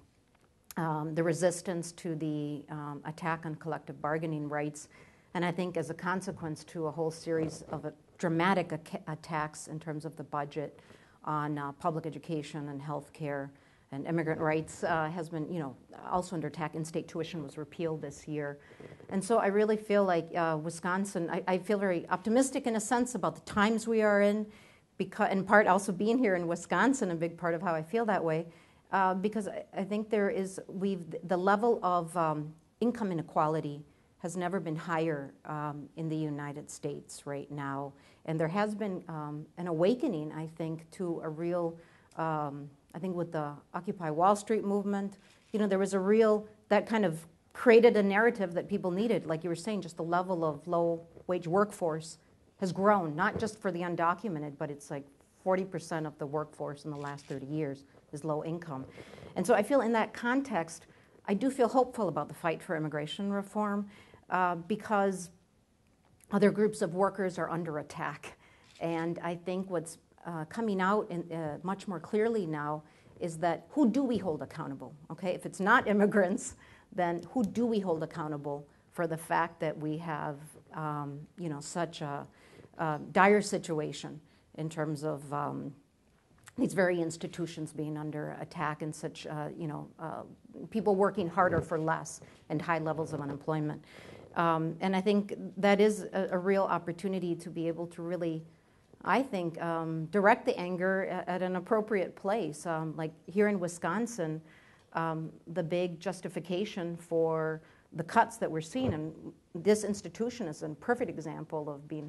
um, the resistance to the um, attack on collective bargaining rights. And I think as a consequence to a whole series of uh, dramatic ac- attacks in terms of the budget on uh, public education and health care. And immigrant rights uh, has been, you know, also under attack. In-state tuition was repealed this year. And so I really feel like uh, Wisconsin, I, I feel very optimistic in a sense about the times we are in, because, in part also being here in Wisconsin, a big part of how I feel that way, uh, because I, I think there is, we've, the level of um, income inequality has never been higher um, in the United States right now. And there has been um, an awakening, I think, to a real, um, I think with the Occupy Wall Street movement, you know, there was a real, that kind of created a narrative that people needed. Like you were saying, just the level of low-wage workforce has grown, not just for the undocumented, but it's like forty percent of the workforce in the last thirty years is low income. And so I feel in that context, I do feel hopeful about the fight for immigration reform uh, because other groups of workers are under attack. And I think what's Uh, coming out in, uh, much more clearly now is that who do we hold accountable? Okay, if it's not immigrants, then who do we hold accountable for the fact that we have, um, you know, such a, a dire situation in terms of um, these very institutions being under attack and such, uh, you know, uh, people working harder for less and high levels of unemployment. Um, and I think that is a, a real opportunity to be able to really, I think, um, direct the anger at, at an appropriate place. Um, like here in Wisconsin, um, the big justification for the cuts that we're seeing, and this institution is a perfect example of being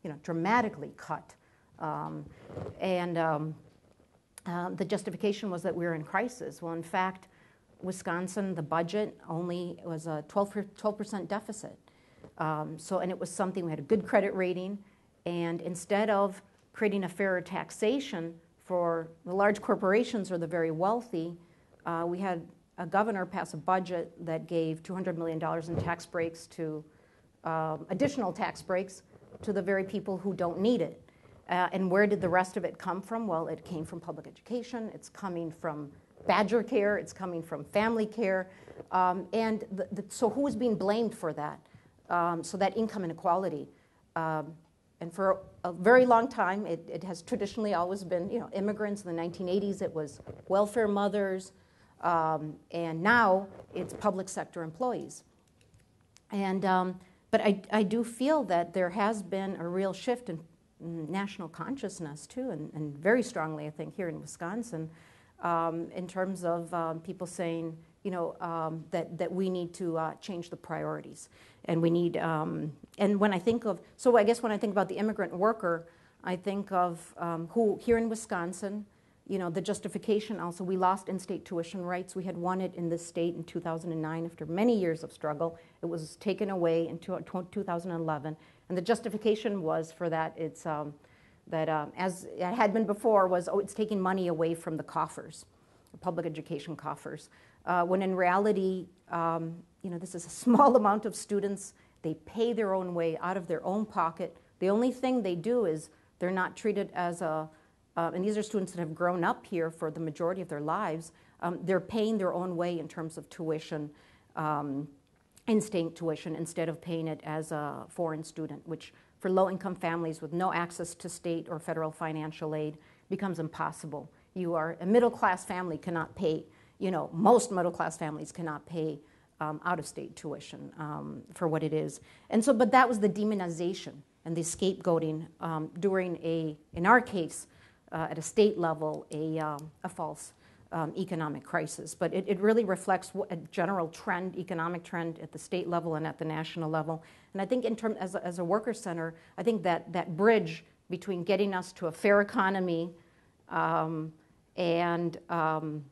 you know, dramatically cut. Um, and um, uh, the justification was that we were in crisis. Well, in fact, Wisconsin, the budget only was a twelve percent deficit. Um, so, and it was something, we had a good credit rating, and instead of creating a fairer taxation for the large corporations or the very wealthy, uh, we had a governor pass a budget that gave two hundred million dollars in tax breaks to, uh, additional tax breaks to the very people who don't need it. Uh, and where did the rest of it come from? Well, it came from public education, it's coming from Badger care, it's coming from family care, um, and the, the, so who is being blamed for that? Um, so that income inequality. Um, and for a very long time, it, it has traditionally always been, you know, immigrants. In the nineteen eighties, it was welfare mothers, um, and now it's public sector employees. And um, but I, I do feel that there has been a real shift in, in national consciousness too, and, and very strongly, I think, here in Wisconsin, um, in terms of um, people saying, you know, um, that, that we need to uh, change the priorities. And we need, um, and when I think of, so I guess when I think about the immigrant worker, I think of um, who, here in Wisconsin, you know, the justification also, we lost in-state tuition rights. We had won it in this state in two thousand nine after many years of struggle. It was taken away in two thousand eleven. And the justification was for that, it's um, that um, as it had been before, was, oh, it's taking money away from the coffers, the public education coffers. Uh, when in reality, um, you know, this is a small amount of students. They pay their own way out of their own pocket. The only thing they do is they're not treated as a, uh, and these are students that have grown up here for the majority of their lives. Um, they're paying their own way in terms of tuition, um, in-state tuition, instead of paying it as a foreign student, which for low-income families with no access to state or federal financial aid becomes impossible. You are, a middle-class family cannot pay, you know, most middle-class families cannot pay um, out-of-state tuition um, for what it is. And so, but that was the demonization and the scapegoating um, during a, in our case, uh, at a state level, a, um, a false um, economic crisis. But it, it really reflects a general trend, economic trend at the state level and at the national level. And I think in terms, as a, as a worker center, I think that that bridge between getting us to a fair economy um, and um,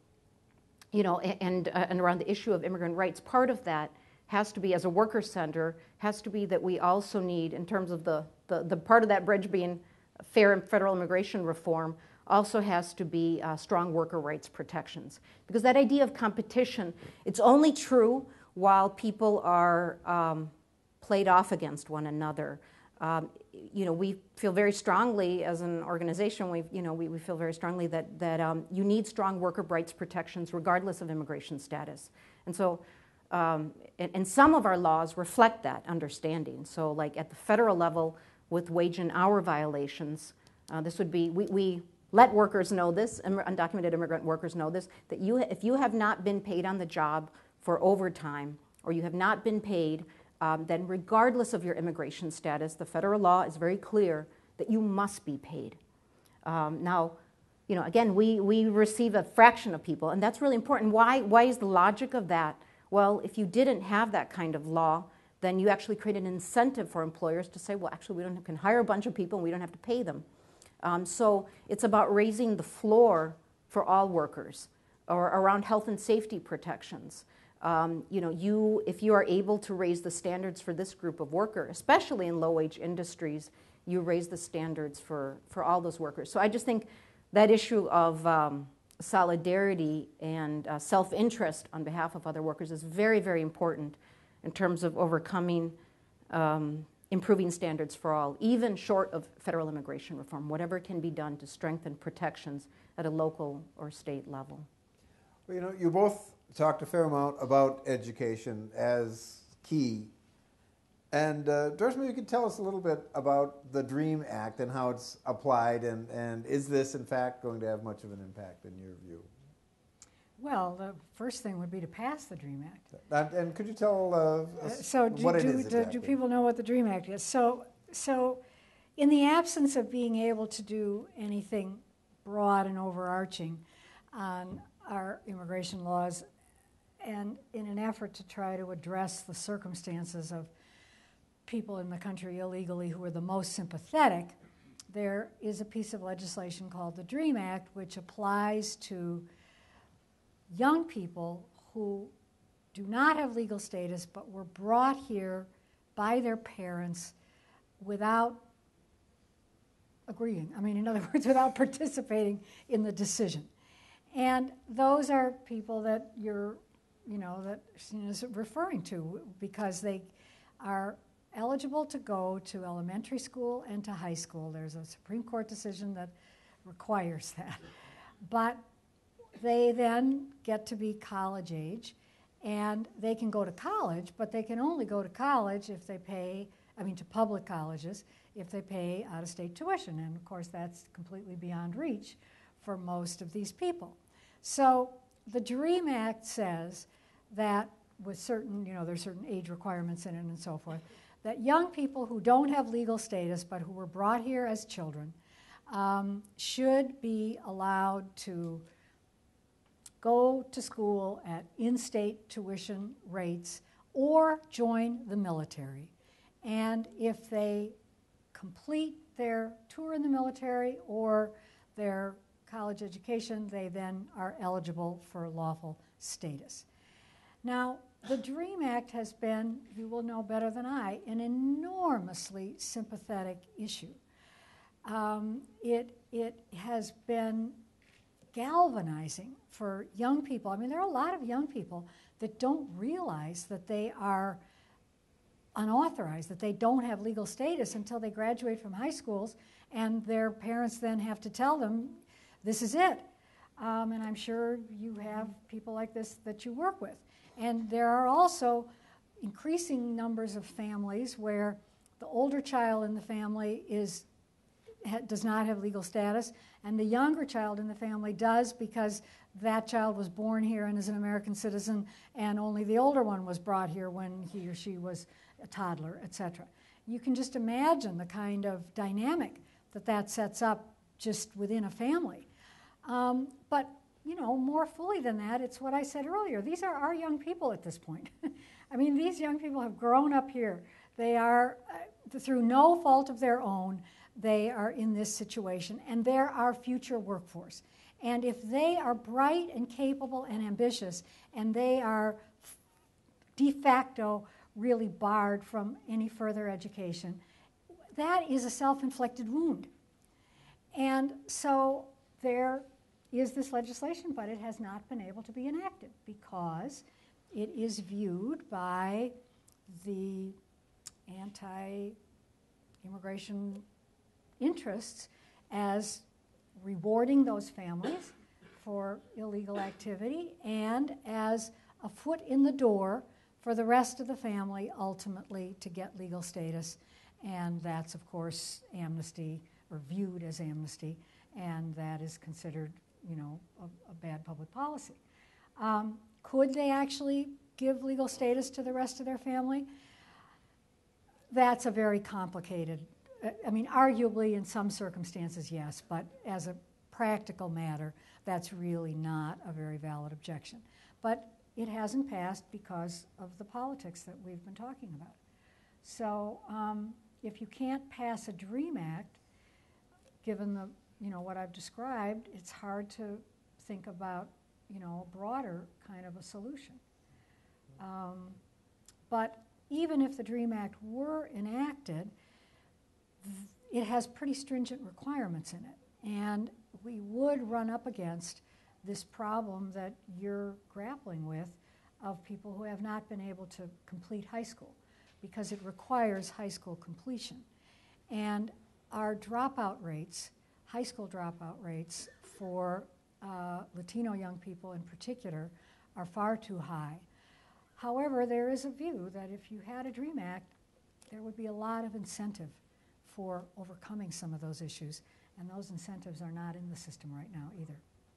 you know, and, uh, and around the issue of immigrant rights, part of that has to be, as a worker center, has to be that we also need, in terms of the, the, the part of that bridge being fair federal immigration reform, also has to be uh, strong worker rights protections. Because that idea of competition, it's only true while people are um, played off against one another. Um, you know, we feel very strongly as an organization, we you know, we, we feel very strongly that, that um, you need strong worker rights protections regardless of immigration status. And so, um, and, and some of our laws reflect that understanding. So like at the federal level with wage and hour violations, uh, this would be, we, we let workers know this, undocumented immigrant workers know this, that you, if you have not been paid on the job for overtime, or you have not been paid, Um, then regardless of your immigration status, the federal law is very clear that you must be paid. Um, now, you know, again, we, we receive a fraction of people, and that's really important. Why, why is the logic of that? Well, if you didn't have that kind of law, then you actually create an incentive for employers to say, well, actually, we don't have, can hire a bunch of people and we don't have to pay them. Um, so it's about raising the floor for all workers, or around health and safety protections. Um, you know, you, if you are able to raise the standards for this group of workers, especially in low-wage industries, you raise the standards for, for all those workers. So I just think that issue of um, solidarity and uh, self-interest on behalf of other workers is very, very important in terms of overcoming, um, improving standards for all, even short of federal immigration reform, whatever can be done to strengthen protections at a local or state level. Well, you know, you both talked a fair amount about education as key. And uh, Doris, maybe you could tell us a little bit about the DREAM Act and how it's applied, and, and is this, in fact, going to have much of an impact in your view? Well, the first thing would be to pass the DREAM Act. And, and could you tell uh, us uh, so do, what it do, is do, exactly? do people know what the DREAM Act is? So, so in the absence of being able to do anything broad and overarching on our immigration laws, and in an effort to try to address the circumstances of people in the country illegally who are the most sympathetic, there is a piece of legislation called the DREAM Act, which applies to young people who do not have legal status but were brought here by their parents without agreeing. I mean, in other words, without participating in the decision. And those are people that you're, you know, that Christina is referring to because they are eligible to go to elementary school and to high school. There's a Supreme Court decision that requires that. But they then get to be college age, and they can go to college, but they can only go to college if they pay, I mean to public colleges, if they pay out-of-state tuition. And of course that's completely beyond reach for most of these people. So the DREAM Act says that with certain, you know, there's certain age requirements in it and so forth, that young people who don't have legal status but who were brought here as children um, should be allowed to go to school at in-state tuition rates or join the military. And if they complete their tour in the military or their college education, they then are eligible for lawful status. Now, the DREAM Act has been, you will know better than I, an enormously sympathetic issue. Um, it, it has been galvanizing for young people. I mean, there are a lot of young people that don't realize that they are unauthorized, that they don't have legal status until they graduate from high schools, and their parents then have to tell them, this is it. Um, and I'm sure you have people like this that you work with. And there are also increasing numbers of families where the older child in the family is ha, does not have legal status, and the younger child in the family does because that child was born here and is an American citizen, and only the older one was brought here when he or she was a toddler, et cetera. You can just imagine the kind of dynamic that that sets up just within a family. Um, but you know, more fully than that, it's what I said earlier. These are our young people at this point. I mean, these young people have grown up here. They are, uh, through no fault of their own, they are in this situation, and they're our future workforce. And if they are bright and capable and ambitious, and they are de facto really barred from any further education, that is a self-inflicted wound. And so there is this legislation, but it has not been able to be enacted because it is viewed by the anti-immigration interests as rewarding those families for illegal activity and as a foot in the door for the rest of the family ultimately to get legal status. And that's, of course, amnesty, or viewed as amnesty, and that is considered, you know, a, a bad public policy. Um, could they actually give legal status to the rest of their family? That's a very complicated, I mean, arguably in some circumstances, yes, but as a practical matter, that's really not a very valid objection. But it hasn't passed because of the politics that we've been talking about. So um, if you can't pass a DREAM Act, given the, you know, what I've described, it's hard to think about, you know, a broader kind of a solution. Um, but even if the DREAM Act were enacted, it has pretty stringent requirements in it. And we would run up against this problem that you're grappling with of people who have not been able to complete high school because it requires high school completion. And our dropout rates, high school dropout rates for uh, Latino young people in particular, are far too high. However, there is a view that if you had a DREAM Act, there would be a lot of incentive for overcoming some of those issues, and those incentives are not in the system right now either.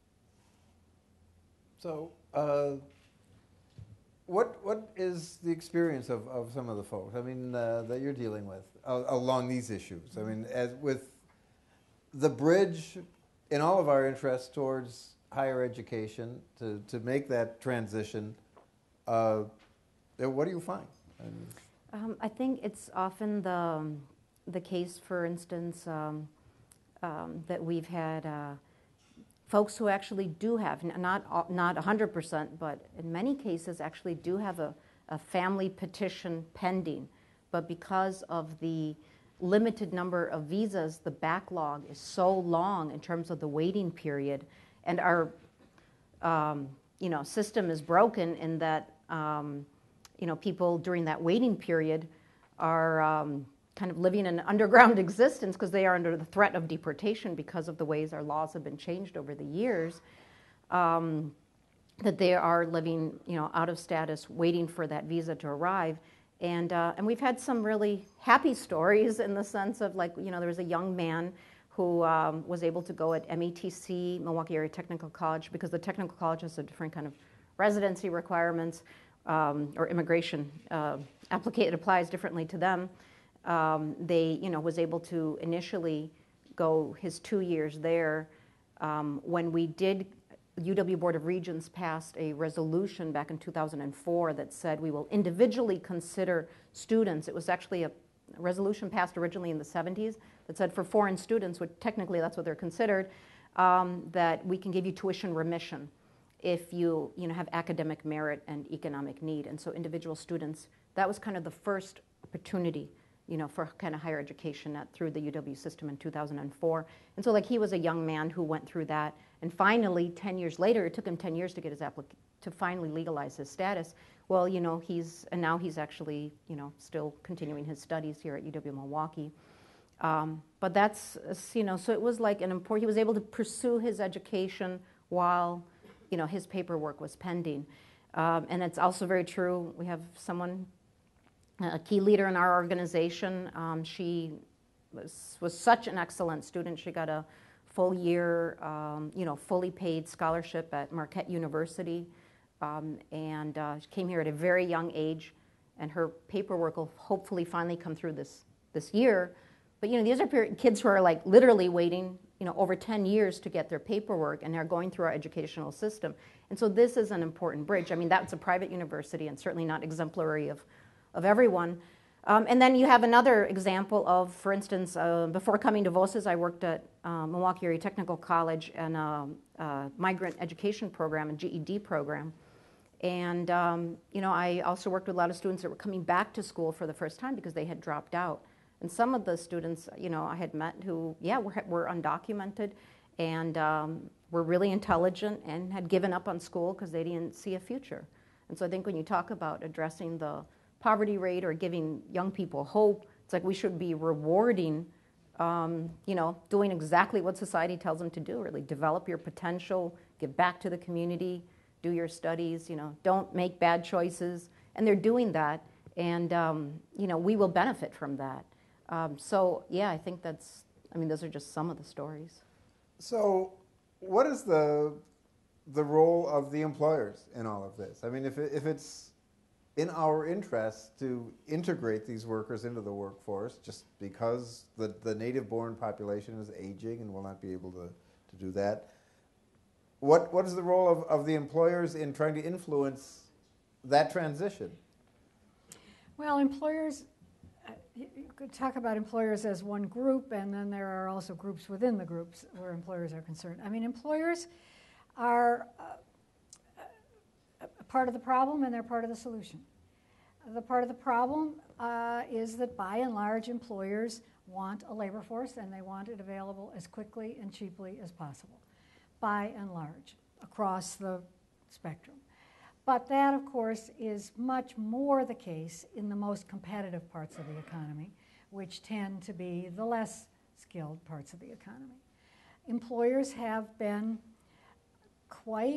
So, uh, what what is the experience of, of some of the folks, I mean, uh, that you're dealing with uh, along these issues? I mean, as with the bridge in all of our interests towards higher education, to, to make that transition, uh, what do you find? I mean, Um, I think it's often the, the case, for instance, um, um, that we've had uh, folks who actually do have, not not one hundred percent, but in many cases actually do have a, a family petition pending. But because of the limited number of visas, the backlog is so long in terms of the waiting period. And our um, you know, system is broken in that um, you know, people during that waiting period are um, kind of living an underground existence because they are under the threat of deportation because of the ways our laws have been changed over the years, um, that they are living, you know, out of status, waiting for that visa to arrive. And, uh, and we've had some really happy stories in the sense of, like, you know, there was a young man who um, was able to go at M E T C, Milwaukee Area Technical College, because the technical college has a different kind of residency requirements um, or immigration uh, applica- it applies differently to them. Um, they, you know, was able to initially go his two years there. Um, when we did, U W Board of Regents passed a resolution back in two thousand four that said we will individually consider students. It was actually a resolution passed originally in the seventies that said for foreign students, which technically that's what they're considered, um, that we can give you tuition remission if you, you know, have academic merit and economic need. And so individual students, that was kind of the first opportunity, you know, for kind of higher education at, through the U W system in two thousand four. And so, like, he was a young man who went through that, and finally, ten years later, it took him ten years to get his applic- to finally legalize his status. Well, you know, he's, and now he's actually, you know, still continuing his studies here at U W Milwaukee. Um, but that's, you know, so it was like an important, he was able to pursue his education while, you know, his paperwork was pending. Um, and it's also very true, we have someone, a key leader in our organization. Um, she was, was such an excellent student. She got a full year, um, you know, fully paid scholarship at Marquette University, um, and uh, she came here at a very young age, and her paperwork will hopefully finally come through this, this year. But, you know, these are kids who are, like, literally waiting, you know, over ten years to get their paperwork, and they're going through our educational system. And so this is an important bridge. I mean, that's a private university and certainly not exemplary of of everyone. Um, and then you have another example of, for instance, uh, before coming to Voces, I worked at uh, Milwaukee Area Technical College and a, a migrant education program, a G E D program. And, um, you know, I also worked with a lot of students that were coming back to school for the first time because they had dropped out. And some of the students, you know, I had met who, yeah, were, were undocumented and um, were really intelligent and had given up on school because they didn't see a future. And so I think when you talk about addressing the poverty rate or giving young people hope, it's like we should be rewarding, um, you know, doing exactly what society tells them to do, really. Develop your potential, give back to the community, do your studies, you know, don't make bad choices. And they're doing that, and, um, you know, we will benefit from that. Um, so, yeah, I think that's, I mean, those are just some of the stories. So what is the the role of the employers in all of this? I mean, if it, if it's in our interest to integrate these workers into the workforce, just because the, the native-born population is aging and will not be able to, to do that, what what is the role of, of the employers in trying to influence that transition? Well, employers, uh, you, you could talk about employers as one group, and then there are also groups within the groups where employers are concerned. I mean, employers are uh, a part of the problem, and they're part of the solution. The part of the problem uh, is that by and large employers want a labor force, and they want it available as quickly and cheaply as possible, by and large, across the spectrum. But that, of course, is much more the case in the most competitive parts of the economy, which tend to be the less skilled parts of the economy. Employers have been quite,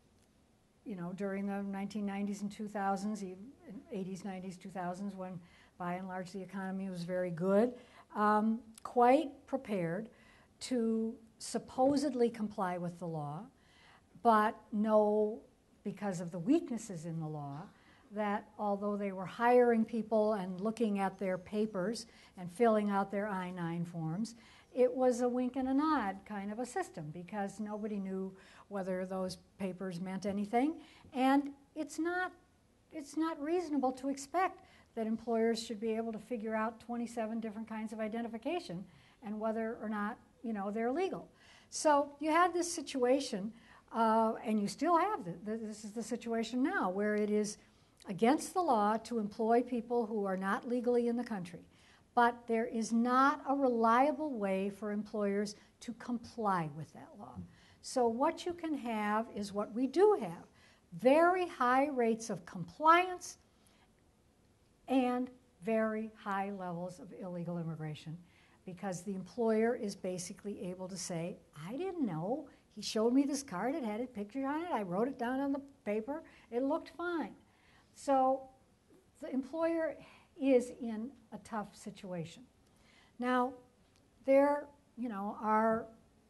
you know, during the nineteen nineties and two thousands, even eighties, nineties, two thousands, when by and large the economy was very good, um, quite prepared to supposedly comply with the law, but know, because of the weaknesses in the law, that although they were hiring people and looking at their papers and filling out their I nine forms, it was a wink and a nod kind of a system, because nobody knew whether those papers meant anything. And it's not, it's not reasonable to expect that employers should be able to figure out twenty-seven different kinds of identification and whether or not, you know, they're legal. So you had this situation, uh, and you still have the, the, this is the situation now, where it is against the law to employ people who are not legally in the country. But there is not a reliable way for employers to comply with that law. So what you can have is what we do have, very high rates of compliance and very high levels of illegal immigration, because the employer is basically able to say, I didn't know. He showed me this card, it had a picture on it, I wrote it down on the paper, it looked fine. So the employer is in a tough situation. Now, there, you know, are,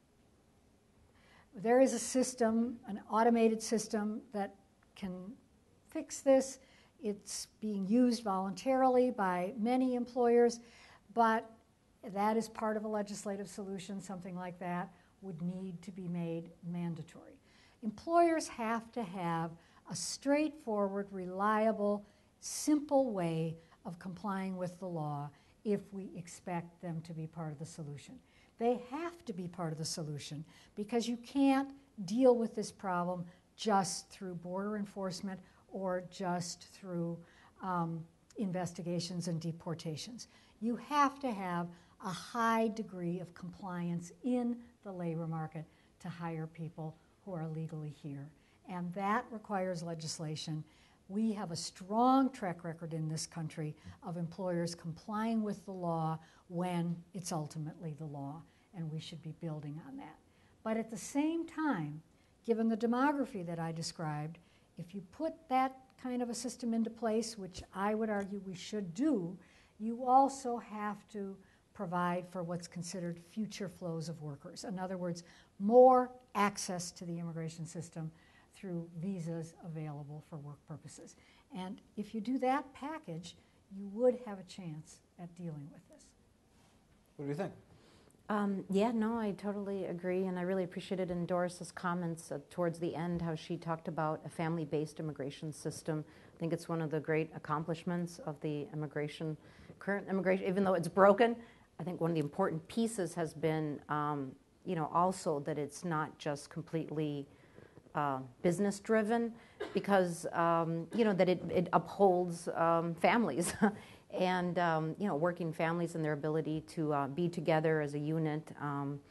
there is a system, an automated system that can fix this. It's being used voluntarily by many employers, but that is part of a legislative solution. Something like that would need to be made mandatory. Employers have to have a straightforward, reliable, simple way of complying with the law if we expect them to be part of the solution. They have to be part of the solution because you can't deal with this problem just through border enforcement or just through um, investigations and deportations. You have to have a high degree of compliance in the labor market to hire people who are legally here. And that requires legislation. We have a strong track record in this country of employers complying with the law when it's ultimately the law, and we should be building on that. But at the same time, given the demography that I described, if you put that kind of a system into place, which I would argue we should do, you also have to provide for what's considered future flows of workers. In other words, more access to the immigration system through visas available for work purposes. And if you do that package, you would have a chance at dealing with this. What do you think? Um, yeah, no, I totally agree, and I really appreciated in Doris's comments uh, towards the end how she talked about a family-based immigration system. I think it's one of the great accomplishments of the immigration, current immigration, even though it's broken. I think one of the important pieces has been, um, you know, also that it's not just completely uh, business-driven, because, um, you know, that it, it upholds um, families. And, um, you know, working families and their ability to uh, be together as a unit. Um,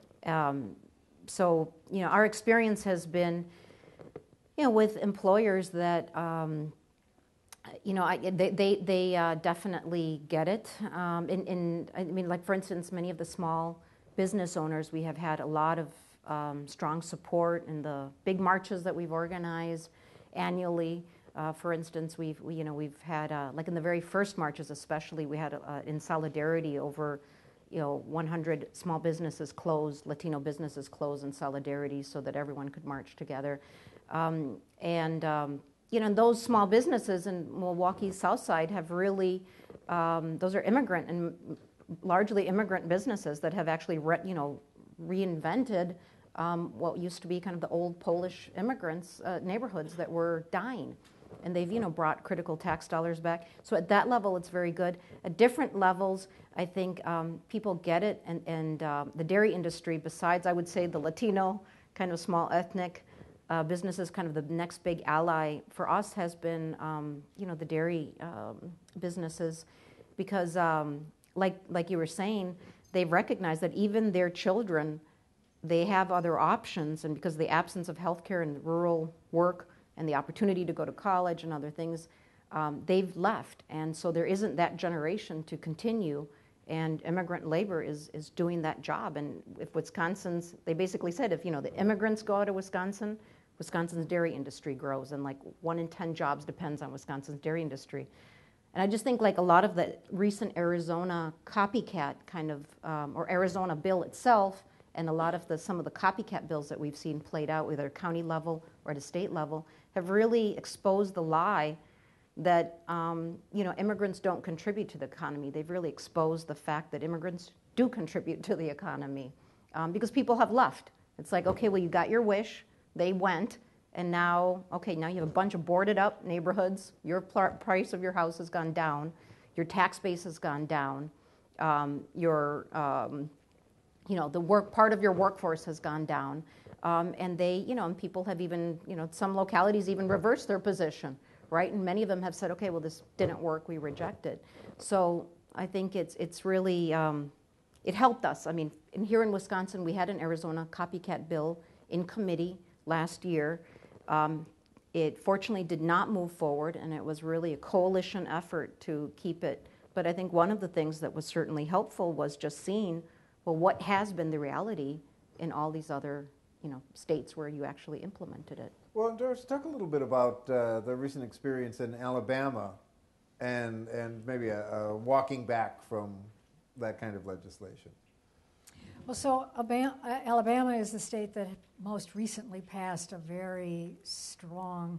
um, so, you know, our experience has been, you know, with employers that, um, you know, I, they they, they uh, definitely get it. Um, in, in, I mean, like, for instance, many of the small business owners, we have had a lot of um, strong support in the big marches that we've organized annually. Uh, for instance, we've we, you know we've had uh, like in the very first marches, especially, we had uh, in solidarity over, you know, one hundred small businesses closed, Latino businesses closed in solidarity, so that everyone could march together. Um, and um, you know, those small businesses in Milwaukee's South Side have really, um, those are immigrant and largely immigrant businesses that have actually re, you know reinvented um, what used to be kind of the old Polish immigrants uh, neighborhoods that were dying. And they've, you know, brought critical tax dollars back. So at that level, it's very good. At different levels, I think um, people get it. And, and uh, the dairy industry, besides, I would say, the Latino kind of small ethnic uh, businesses, kind of the next big ally for us has been, um, you know, the dairy um, businesses. Because, um, like, like you were saying, they've recognized that even their children, they have other options. And because of the absence of healthcare and rural work, and the opportunity to go to college and other things, um, they've left. And so there isn't that generation to continue, and immigrant labor is, is doing that job. And if Wisconsin's, they basically said, if, you know, the immigrants go out of Wisconsin, Wisconsin's dairy industry grows, and like one in ten jobs depends on Wisconsin's dairy industry. And I just think like a lot of the recent Arizona copycat kind of, um, or Arizona bill itself, and a lot of the some of the copycat bills that we've seen played out, either county level or at a state level, have really exposed the lie that um, you know immigrants don't contribute to the economy. They've really exposed the fact that immigrants do contribute to the economy, um, because people have left. It's like, okay, well, you got your wish, they went, And now, okay, now you have a bunch of boarded up neighborhoods. Your pl- price of your house has gone down. Your tax base has gone down. Um, your, um, you know, the work part of your workforce has gone down. Um, and they, you know, and people have even, you know, some localities even reversed their position, right? And many of them have said, okay, well, this didn't work, we reject it. So I think it's it's really, um, it helped us. I mean, in, here in Wisconsin, we had an Arizona copycat bill in committee last year. Um, it fortunately did not move forward, and it was really a coalition effort to keep it. But I think one of the things that was certainly helpful was just seeing, well, what has been the reality in all these other, you know, states where you actually implemented it. Well, Doris, talk a little bit about uh, the recent experience in Alabama and, and maybe a, a walking back from that kind of legislation. Well, so Alabama is the state that most recently passed a very strong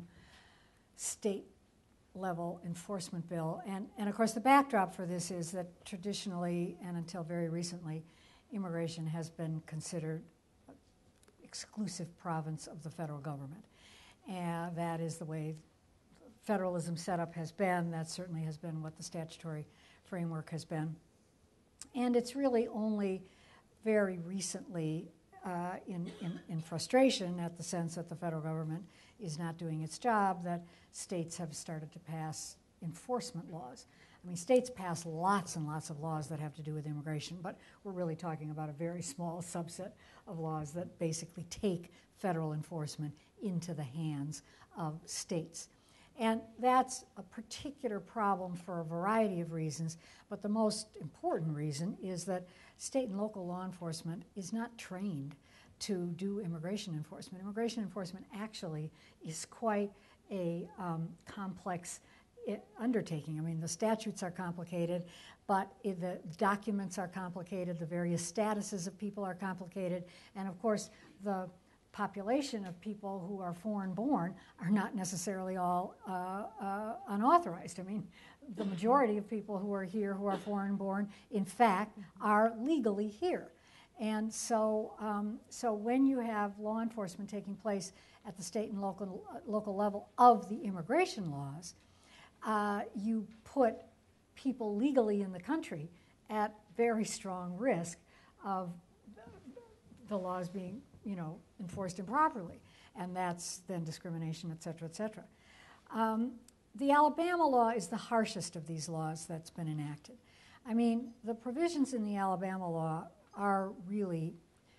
state-level enforcement bill. And, and of course, the backdrop for this is that traditionally, and until very recently, immigration has been considered exclusive province of the federal government. And that is the way federalism setup has been. That certainly has been what the statutory framework has been. And it's really only very recently uh, in, in, in frustration at the sense that the federal government is not doing its job that states have started to pass enforcement laws. I mean, states pass lots and lots of laws that have to do with immigration, but we're really talking about a very small subset of laws that basically take federal enforcement into the hands of states. And that's a particular problem for a variety of reasons, but the most important reason is that state and local law enforcement is not trained to do immigration enforcement. Immigration enforcement actually is quite a um, complex I- undertaking. I mean, the statutes are complicated, but it, the documents are complicated, the various statuses of people are complicated, and of course, the population of people who are foreign-born are not necessarily all uh, uh, unauthorized. I mean, the majority of people who are here who are foreign-born, in fact, are legally here. And so, um, so when you have law enforcement taking place at the state and local, uh, local level of the immigration laws, uh, you put people legally in the country at very strong risk of the laws being, you know, enforced improperly, and that's then discrimination, et cetera, et cetera. Um, the Alabama law is the harshest of these laws that's been enacted. I mean, the provisions in the Alabama law are really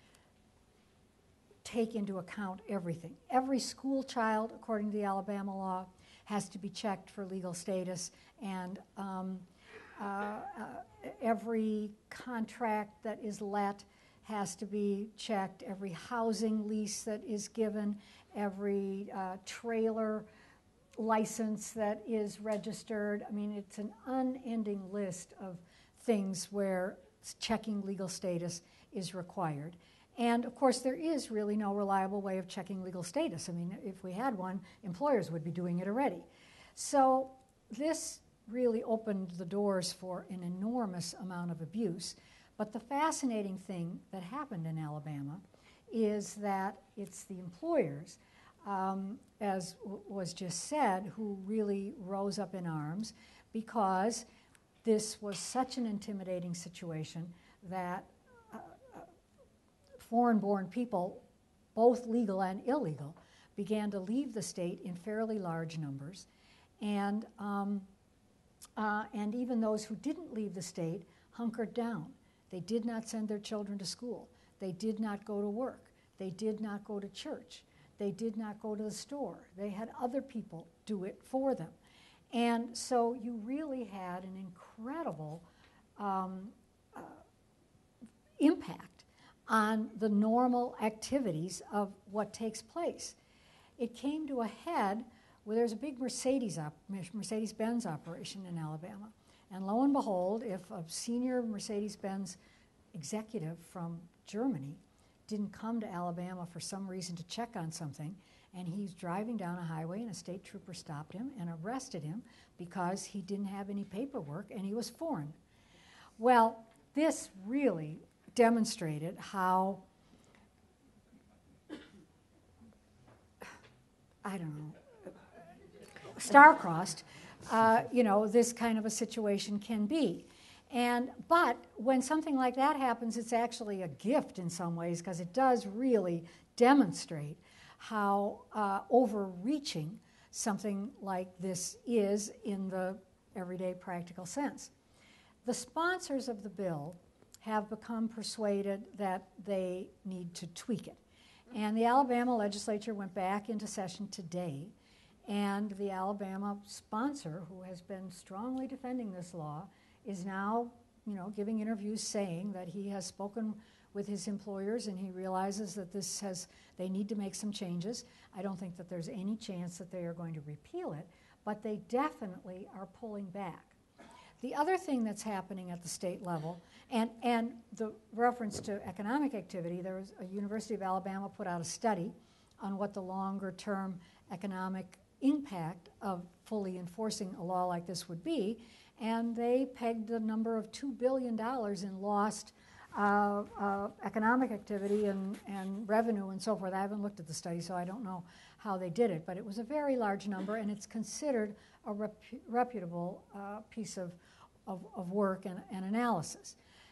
take into account everything. Every school child, according to the Alabama law, has to be checked for legal status, and um, uh, uh, every contract that is let has to be checked, every housing lease that is given, every uh, trailer license that is registered. I mean, it's an unending list of things where checking legal status is required. And of course, there is really no reliable way of checking legal status. I mean, if we had one, employers would be doing it already. So this really opened the doors for an enormous amount of abuse. But the fascinating thing that happened in Alabama is that it's the employers, um, as w- was just said, who really rose up in arms because this was such an intimidating situation that uh, uh, foreign-born people, both legal and illegal, began to leave the state in fairly large numbers. And, um, uh, and even those who didn't leave the state hunkered down. They did not send their children to school. They did not go to work. They did not go to church. They did not go to the store. They had other people do it for them. And so you really had an incredible um, uh, impact on the normal activities of what takes place. It came to a head where there's a big Mercedes op- Mercedes-Benz operation in Alabama. And lo and behold, if a senior Mercedes-Benz executive from Germany didn't come to Alabama for some reason to check on something, and he's driving down a highway and a state trooper stopped him and arrested him because he didn't have any paperwork and he was foreign. Well, this really demonstrated how I don't know, star-crossed, uh, you know, this kind of a situation can be. And, but when something like that happens, it's actually a gift in some ways, because it does really demonstrate how uh, overreaching something like this is in the everyday practical sense. The sponsors of the bill have become persuaded that they need to tweak it. And the Alabama legislature went back into session today, and the Alabama sponsor, who has been strongly defending this law, is now, you know, giving interviews saying that he has spoken with his employers and he realizes that this has, they need to make some changes. I don't think that there's any chance that they are going to repeal it, but they definitely are pulling back. The other thing that's happening at the state level, and, and the reference to economic activity, there was a University of Alabama put out a study on what the longer term economic impact of fully enforcing a law like this would be, and they pegged the number of two billion dollars in lost uh, uh, economic activity and, and revenue and so forth. I haven't looked at the study, so I don't know how they did it, but it was a very large number, and it's considered a repu reputable uh, piece of, of, of work and, and analysis.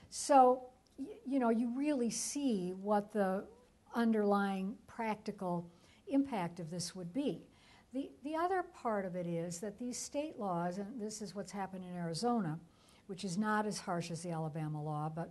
So, you know, you really see what the underlying practical impact of this would be. The, the other part of it is that these state laws, and this is what's happened in Arizona, which is not as harsh as the Alabama law, but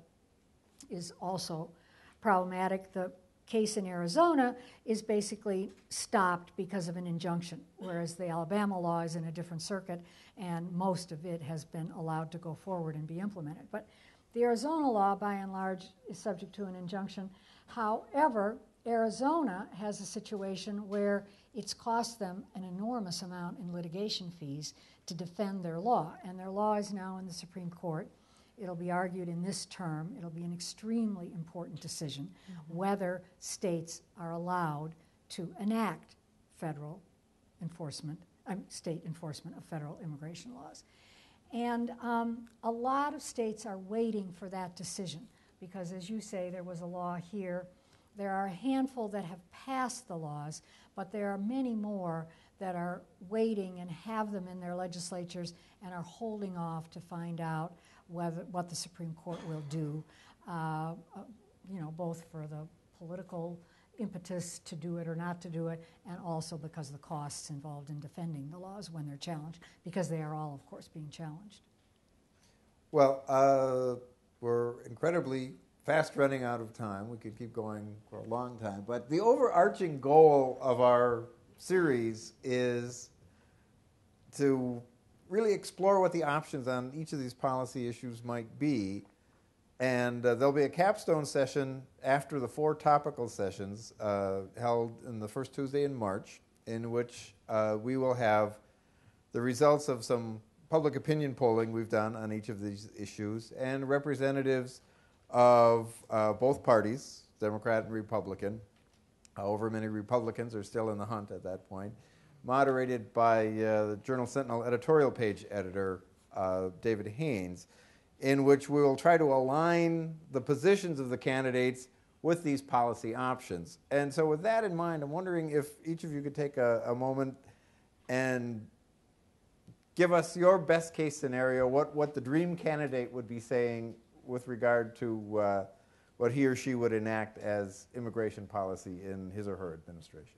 is also problematic. The case in Arizona is basically stopped because of an injunction, whereas the Alabama law is in a different circuit, and most of it has been allowed to go forward and be implemented. But the Arizona law, by and large, is subject to an injunction. However, Arizona has a situation where it's cost them an enormous amount in litigation fees to defend their law, and their law is now in the Supreme Court. It'll be argued in this term. It'll be an extremely important decision mm-hmm. whether states are allowed to enact federal enforcement, um, state enforcement of federal immigration laws. And um, a lot of states are waiting for that decision because, as you say, there was a law here. There are a handful that have passed the laws, but there are many more that are waiting and have them in their legislatures and are holding off to find out whether, what the Supreme Court will do, uh, uh, you know, both for the political impetus to do it or not to do it, and also because of the costs involved in defending the laws when they're challenged, because they are all, of course, being challenged. Well, uh, we're incredibly fast running out of time. We could keep going for a long time. But the overarching goal of our series is to really explore what the options on each of these policy issues might be. And uh, there'll be a capstone session after the four topical sessions uh, held in the first Tuesday in March, in which uh, we will have the results of some public opinion polling we've done on each of these issues and representatives of uh, both parties, Democrat and Republican. However, many Republicans are still in the hunt at that point, moderated by uh, the Journal Sentinel editorial page editor, uh, David Haynes, in which we will try to align the positions of the candidates with these policy options. And so with that in mind, I'm wondering if each of you could take a, a moment and give us your best case scenario, what, what the dream candidate would be saying with regard to uh, what he or she would enact as immigration policy in his or her administration.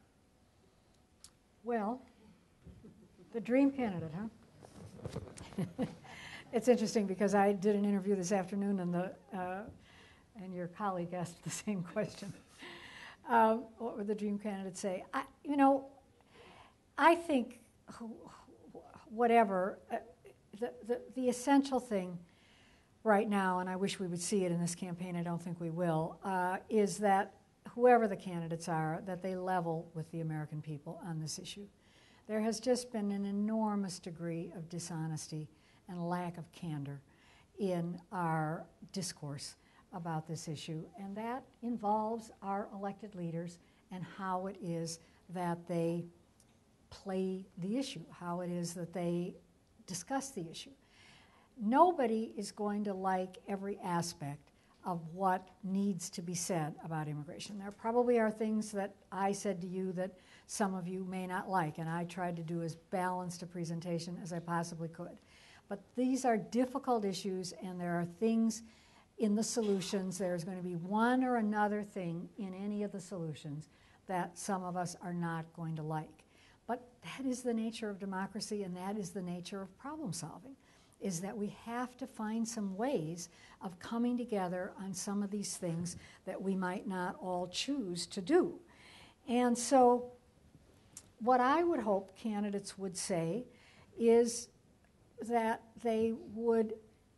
Well, the dream candidate, huh? It's interesting because I did an interview this afternoon, and the uh, and your colleague asked the same question. Uh, what would the dream candidate say? I, you know, I think whatever uh, the, the the essential thing right now, and I wish we would see it in this campaign, I don't think we will, uh, is that whoever the candidates are, that they level with the American people on this issue. There has just been an enormous degree of dishonesty and lack of candor in our discourse about this issue, and that involves our elected leaders and how it is that they play the issue, how it is that they discuss the issue. Nobody is going to like every aspect of what needs to be said about immigration. There probably are things that I said to you that some of you may not like, and I tried to do as balanced a presentation as I possibly could. But these are difficult issues, and there are things in the solutions. There's going to be one or another thing in any of the solutions that some of us are not going to like. But that is the nature of democracy, and that is the nature of problem solving, is that we have to find some ways of coming together on some of these things that we might not all choose to do. And so what I would hope candidates would say is that they would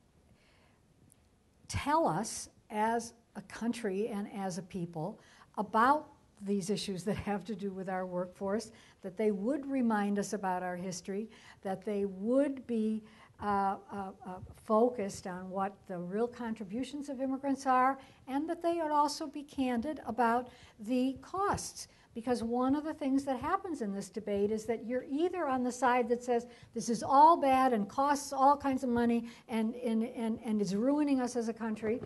tell us as a country and as a people about these issues that have to do with our workforce, that they would remind us about our history, that they would be uh, uh, uh, focused on what the real contributions of immigrants are, and that they would also be candid about the costs. Because one of the things that happens in this debate is that you're either on the side that says this is all bad and costs all kinds of money and, and, and, and is ruining us as a country.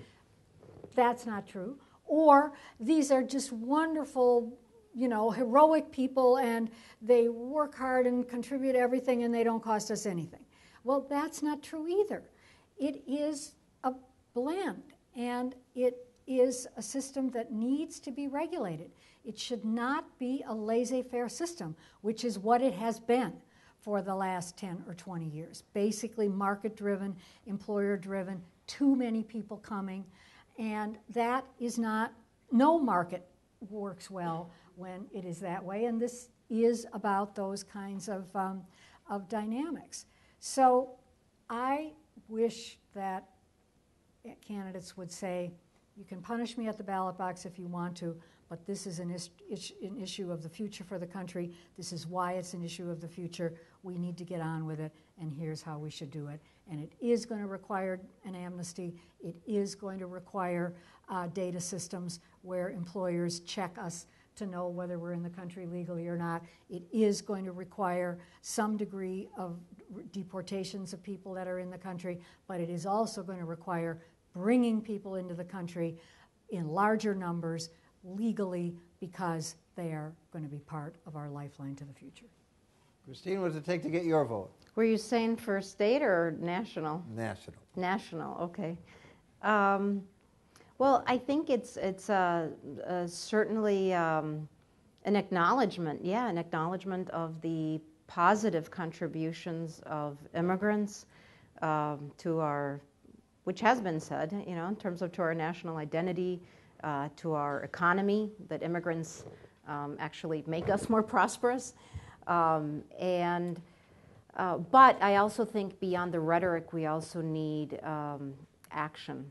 That's not true. Or these are just wonderful, you know, heroic people, and they work hard and contribute everything and they don't cost us anything. Well, that's not true either. It is a blend, and it is a system that needs to be regulated. It should not be a laissez-faire system, which is what it has been for the last ten or twenty years. Basically market-driven, employer-driven, too many people coming, and that is not, no market works well when it is that way, and this is about those kinds of, um, of dynamics. So I wish that candidates would say, you can punish me at the ballot box if you want to, but this is an, is, an issue of the future for the country. This is why it's an issue of the future. We need to get on with it, and here's how we should do it. And it is going to require an amnesty. It is going to require uh, data systems where employers check us to know whether we're in the country legally or not. It is going to require some degree of deportations of people that are in the country, but it is also going to require bringing people into the country in larger numbers legally, because they are going to be part of our lifeline to the future. Christine, what does it take to get your vote? Were you saying for state or national? National. National, okay. Um, well, I think it's it's uh, uh, certainly um, an acknowledgement, yeah, an acknowledgement of the positive contributions of immigrants um, to our, which has been said, you know, in terms of to our national identity, uh, to our economy, that immigrants um, actually make us more prosperous. Um, and uh, but I also think beyond the rhetoric, we also need um, action.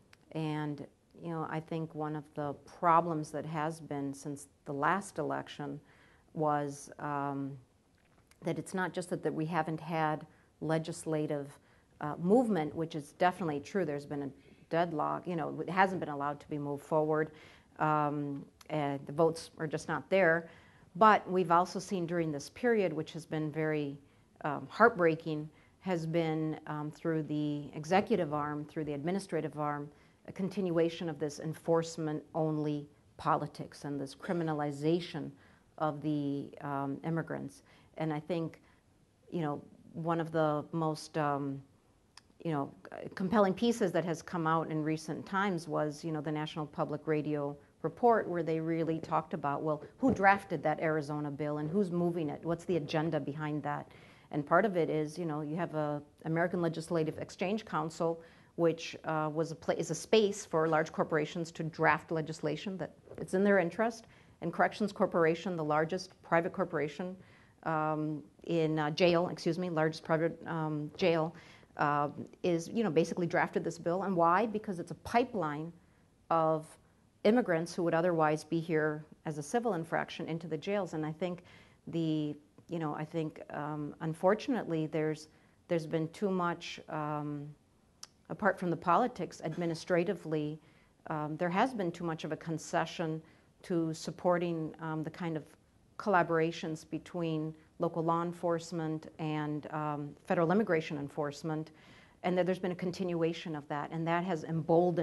And you know, I think one of the problems that has been since the last election was um, that it's not just that, that we haven't had legislative uh, movement, which is definitely true. There's been a deadlock. You know, it hasn't been allowed to be moved forward. Um, and the votes are just not there. But we've also seen during this period, which has been very um, heartbreaking, has been um, through the executive arm, through the administrative arm, a continuation of this enforcement-only politics and this criminalization of the um, immigrants. And I think, you know, one of the most, um, you know, compelling pieces that has come out in recent times was, you know, the National Public Radio report, where they really talked about, well, who drafted that Arizona bill and who's moving it? What's the agenda behind that? And part of it is, you know, you have a American Legislative Exchange Council, which uh, was a pla- is a space for large corporations to draft legislation that it's in their interest. And Corrections Corporation, the largest private corporation um, in uh, jail, excuse me, largest private um, jail, uh, is, you know, basically drafted this bill. And why? Because it's a pipeline of immigrants who would otherwise be here as a civil infraction into the jails. And I think the, you know, I think um, unfortunately there's there's been too much, um, apart from the politics, administratively, um, there has been too much of a concession to supporting um, the kind of collaborations between local law enforcement and um, federal immigration enforcement, and that there's been a continuation of that, and that has emboldened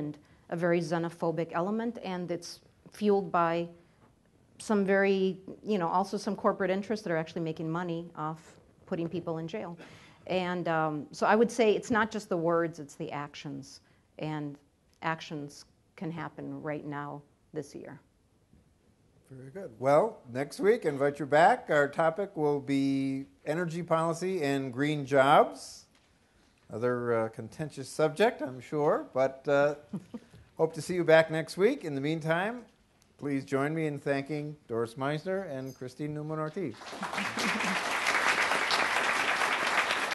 a very xenophobic element, and it's fueled by some very, you know, also some corporate interests that are actually making money off putting people in jail. And um, so I would say it's not just the words, it's the actions. And actions can happen right now this year. Very good. Well, next week, invite you back. Our topic will be energy policy and green jobs. Another uh, contentious subject, I'm sure, but uh, hope to see you back next week. In the meantime, please join me in thanking Doris Meissner and Christine Neumann-Ortiz.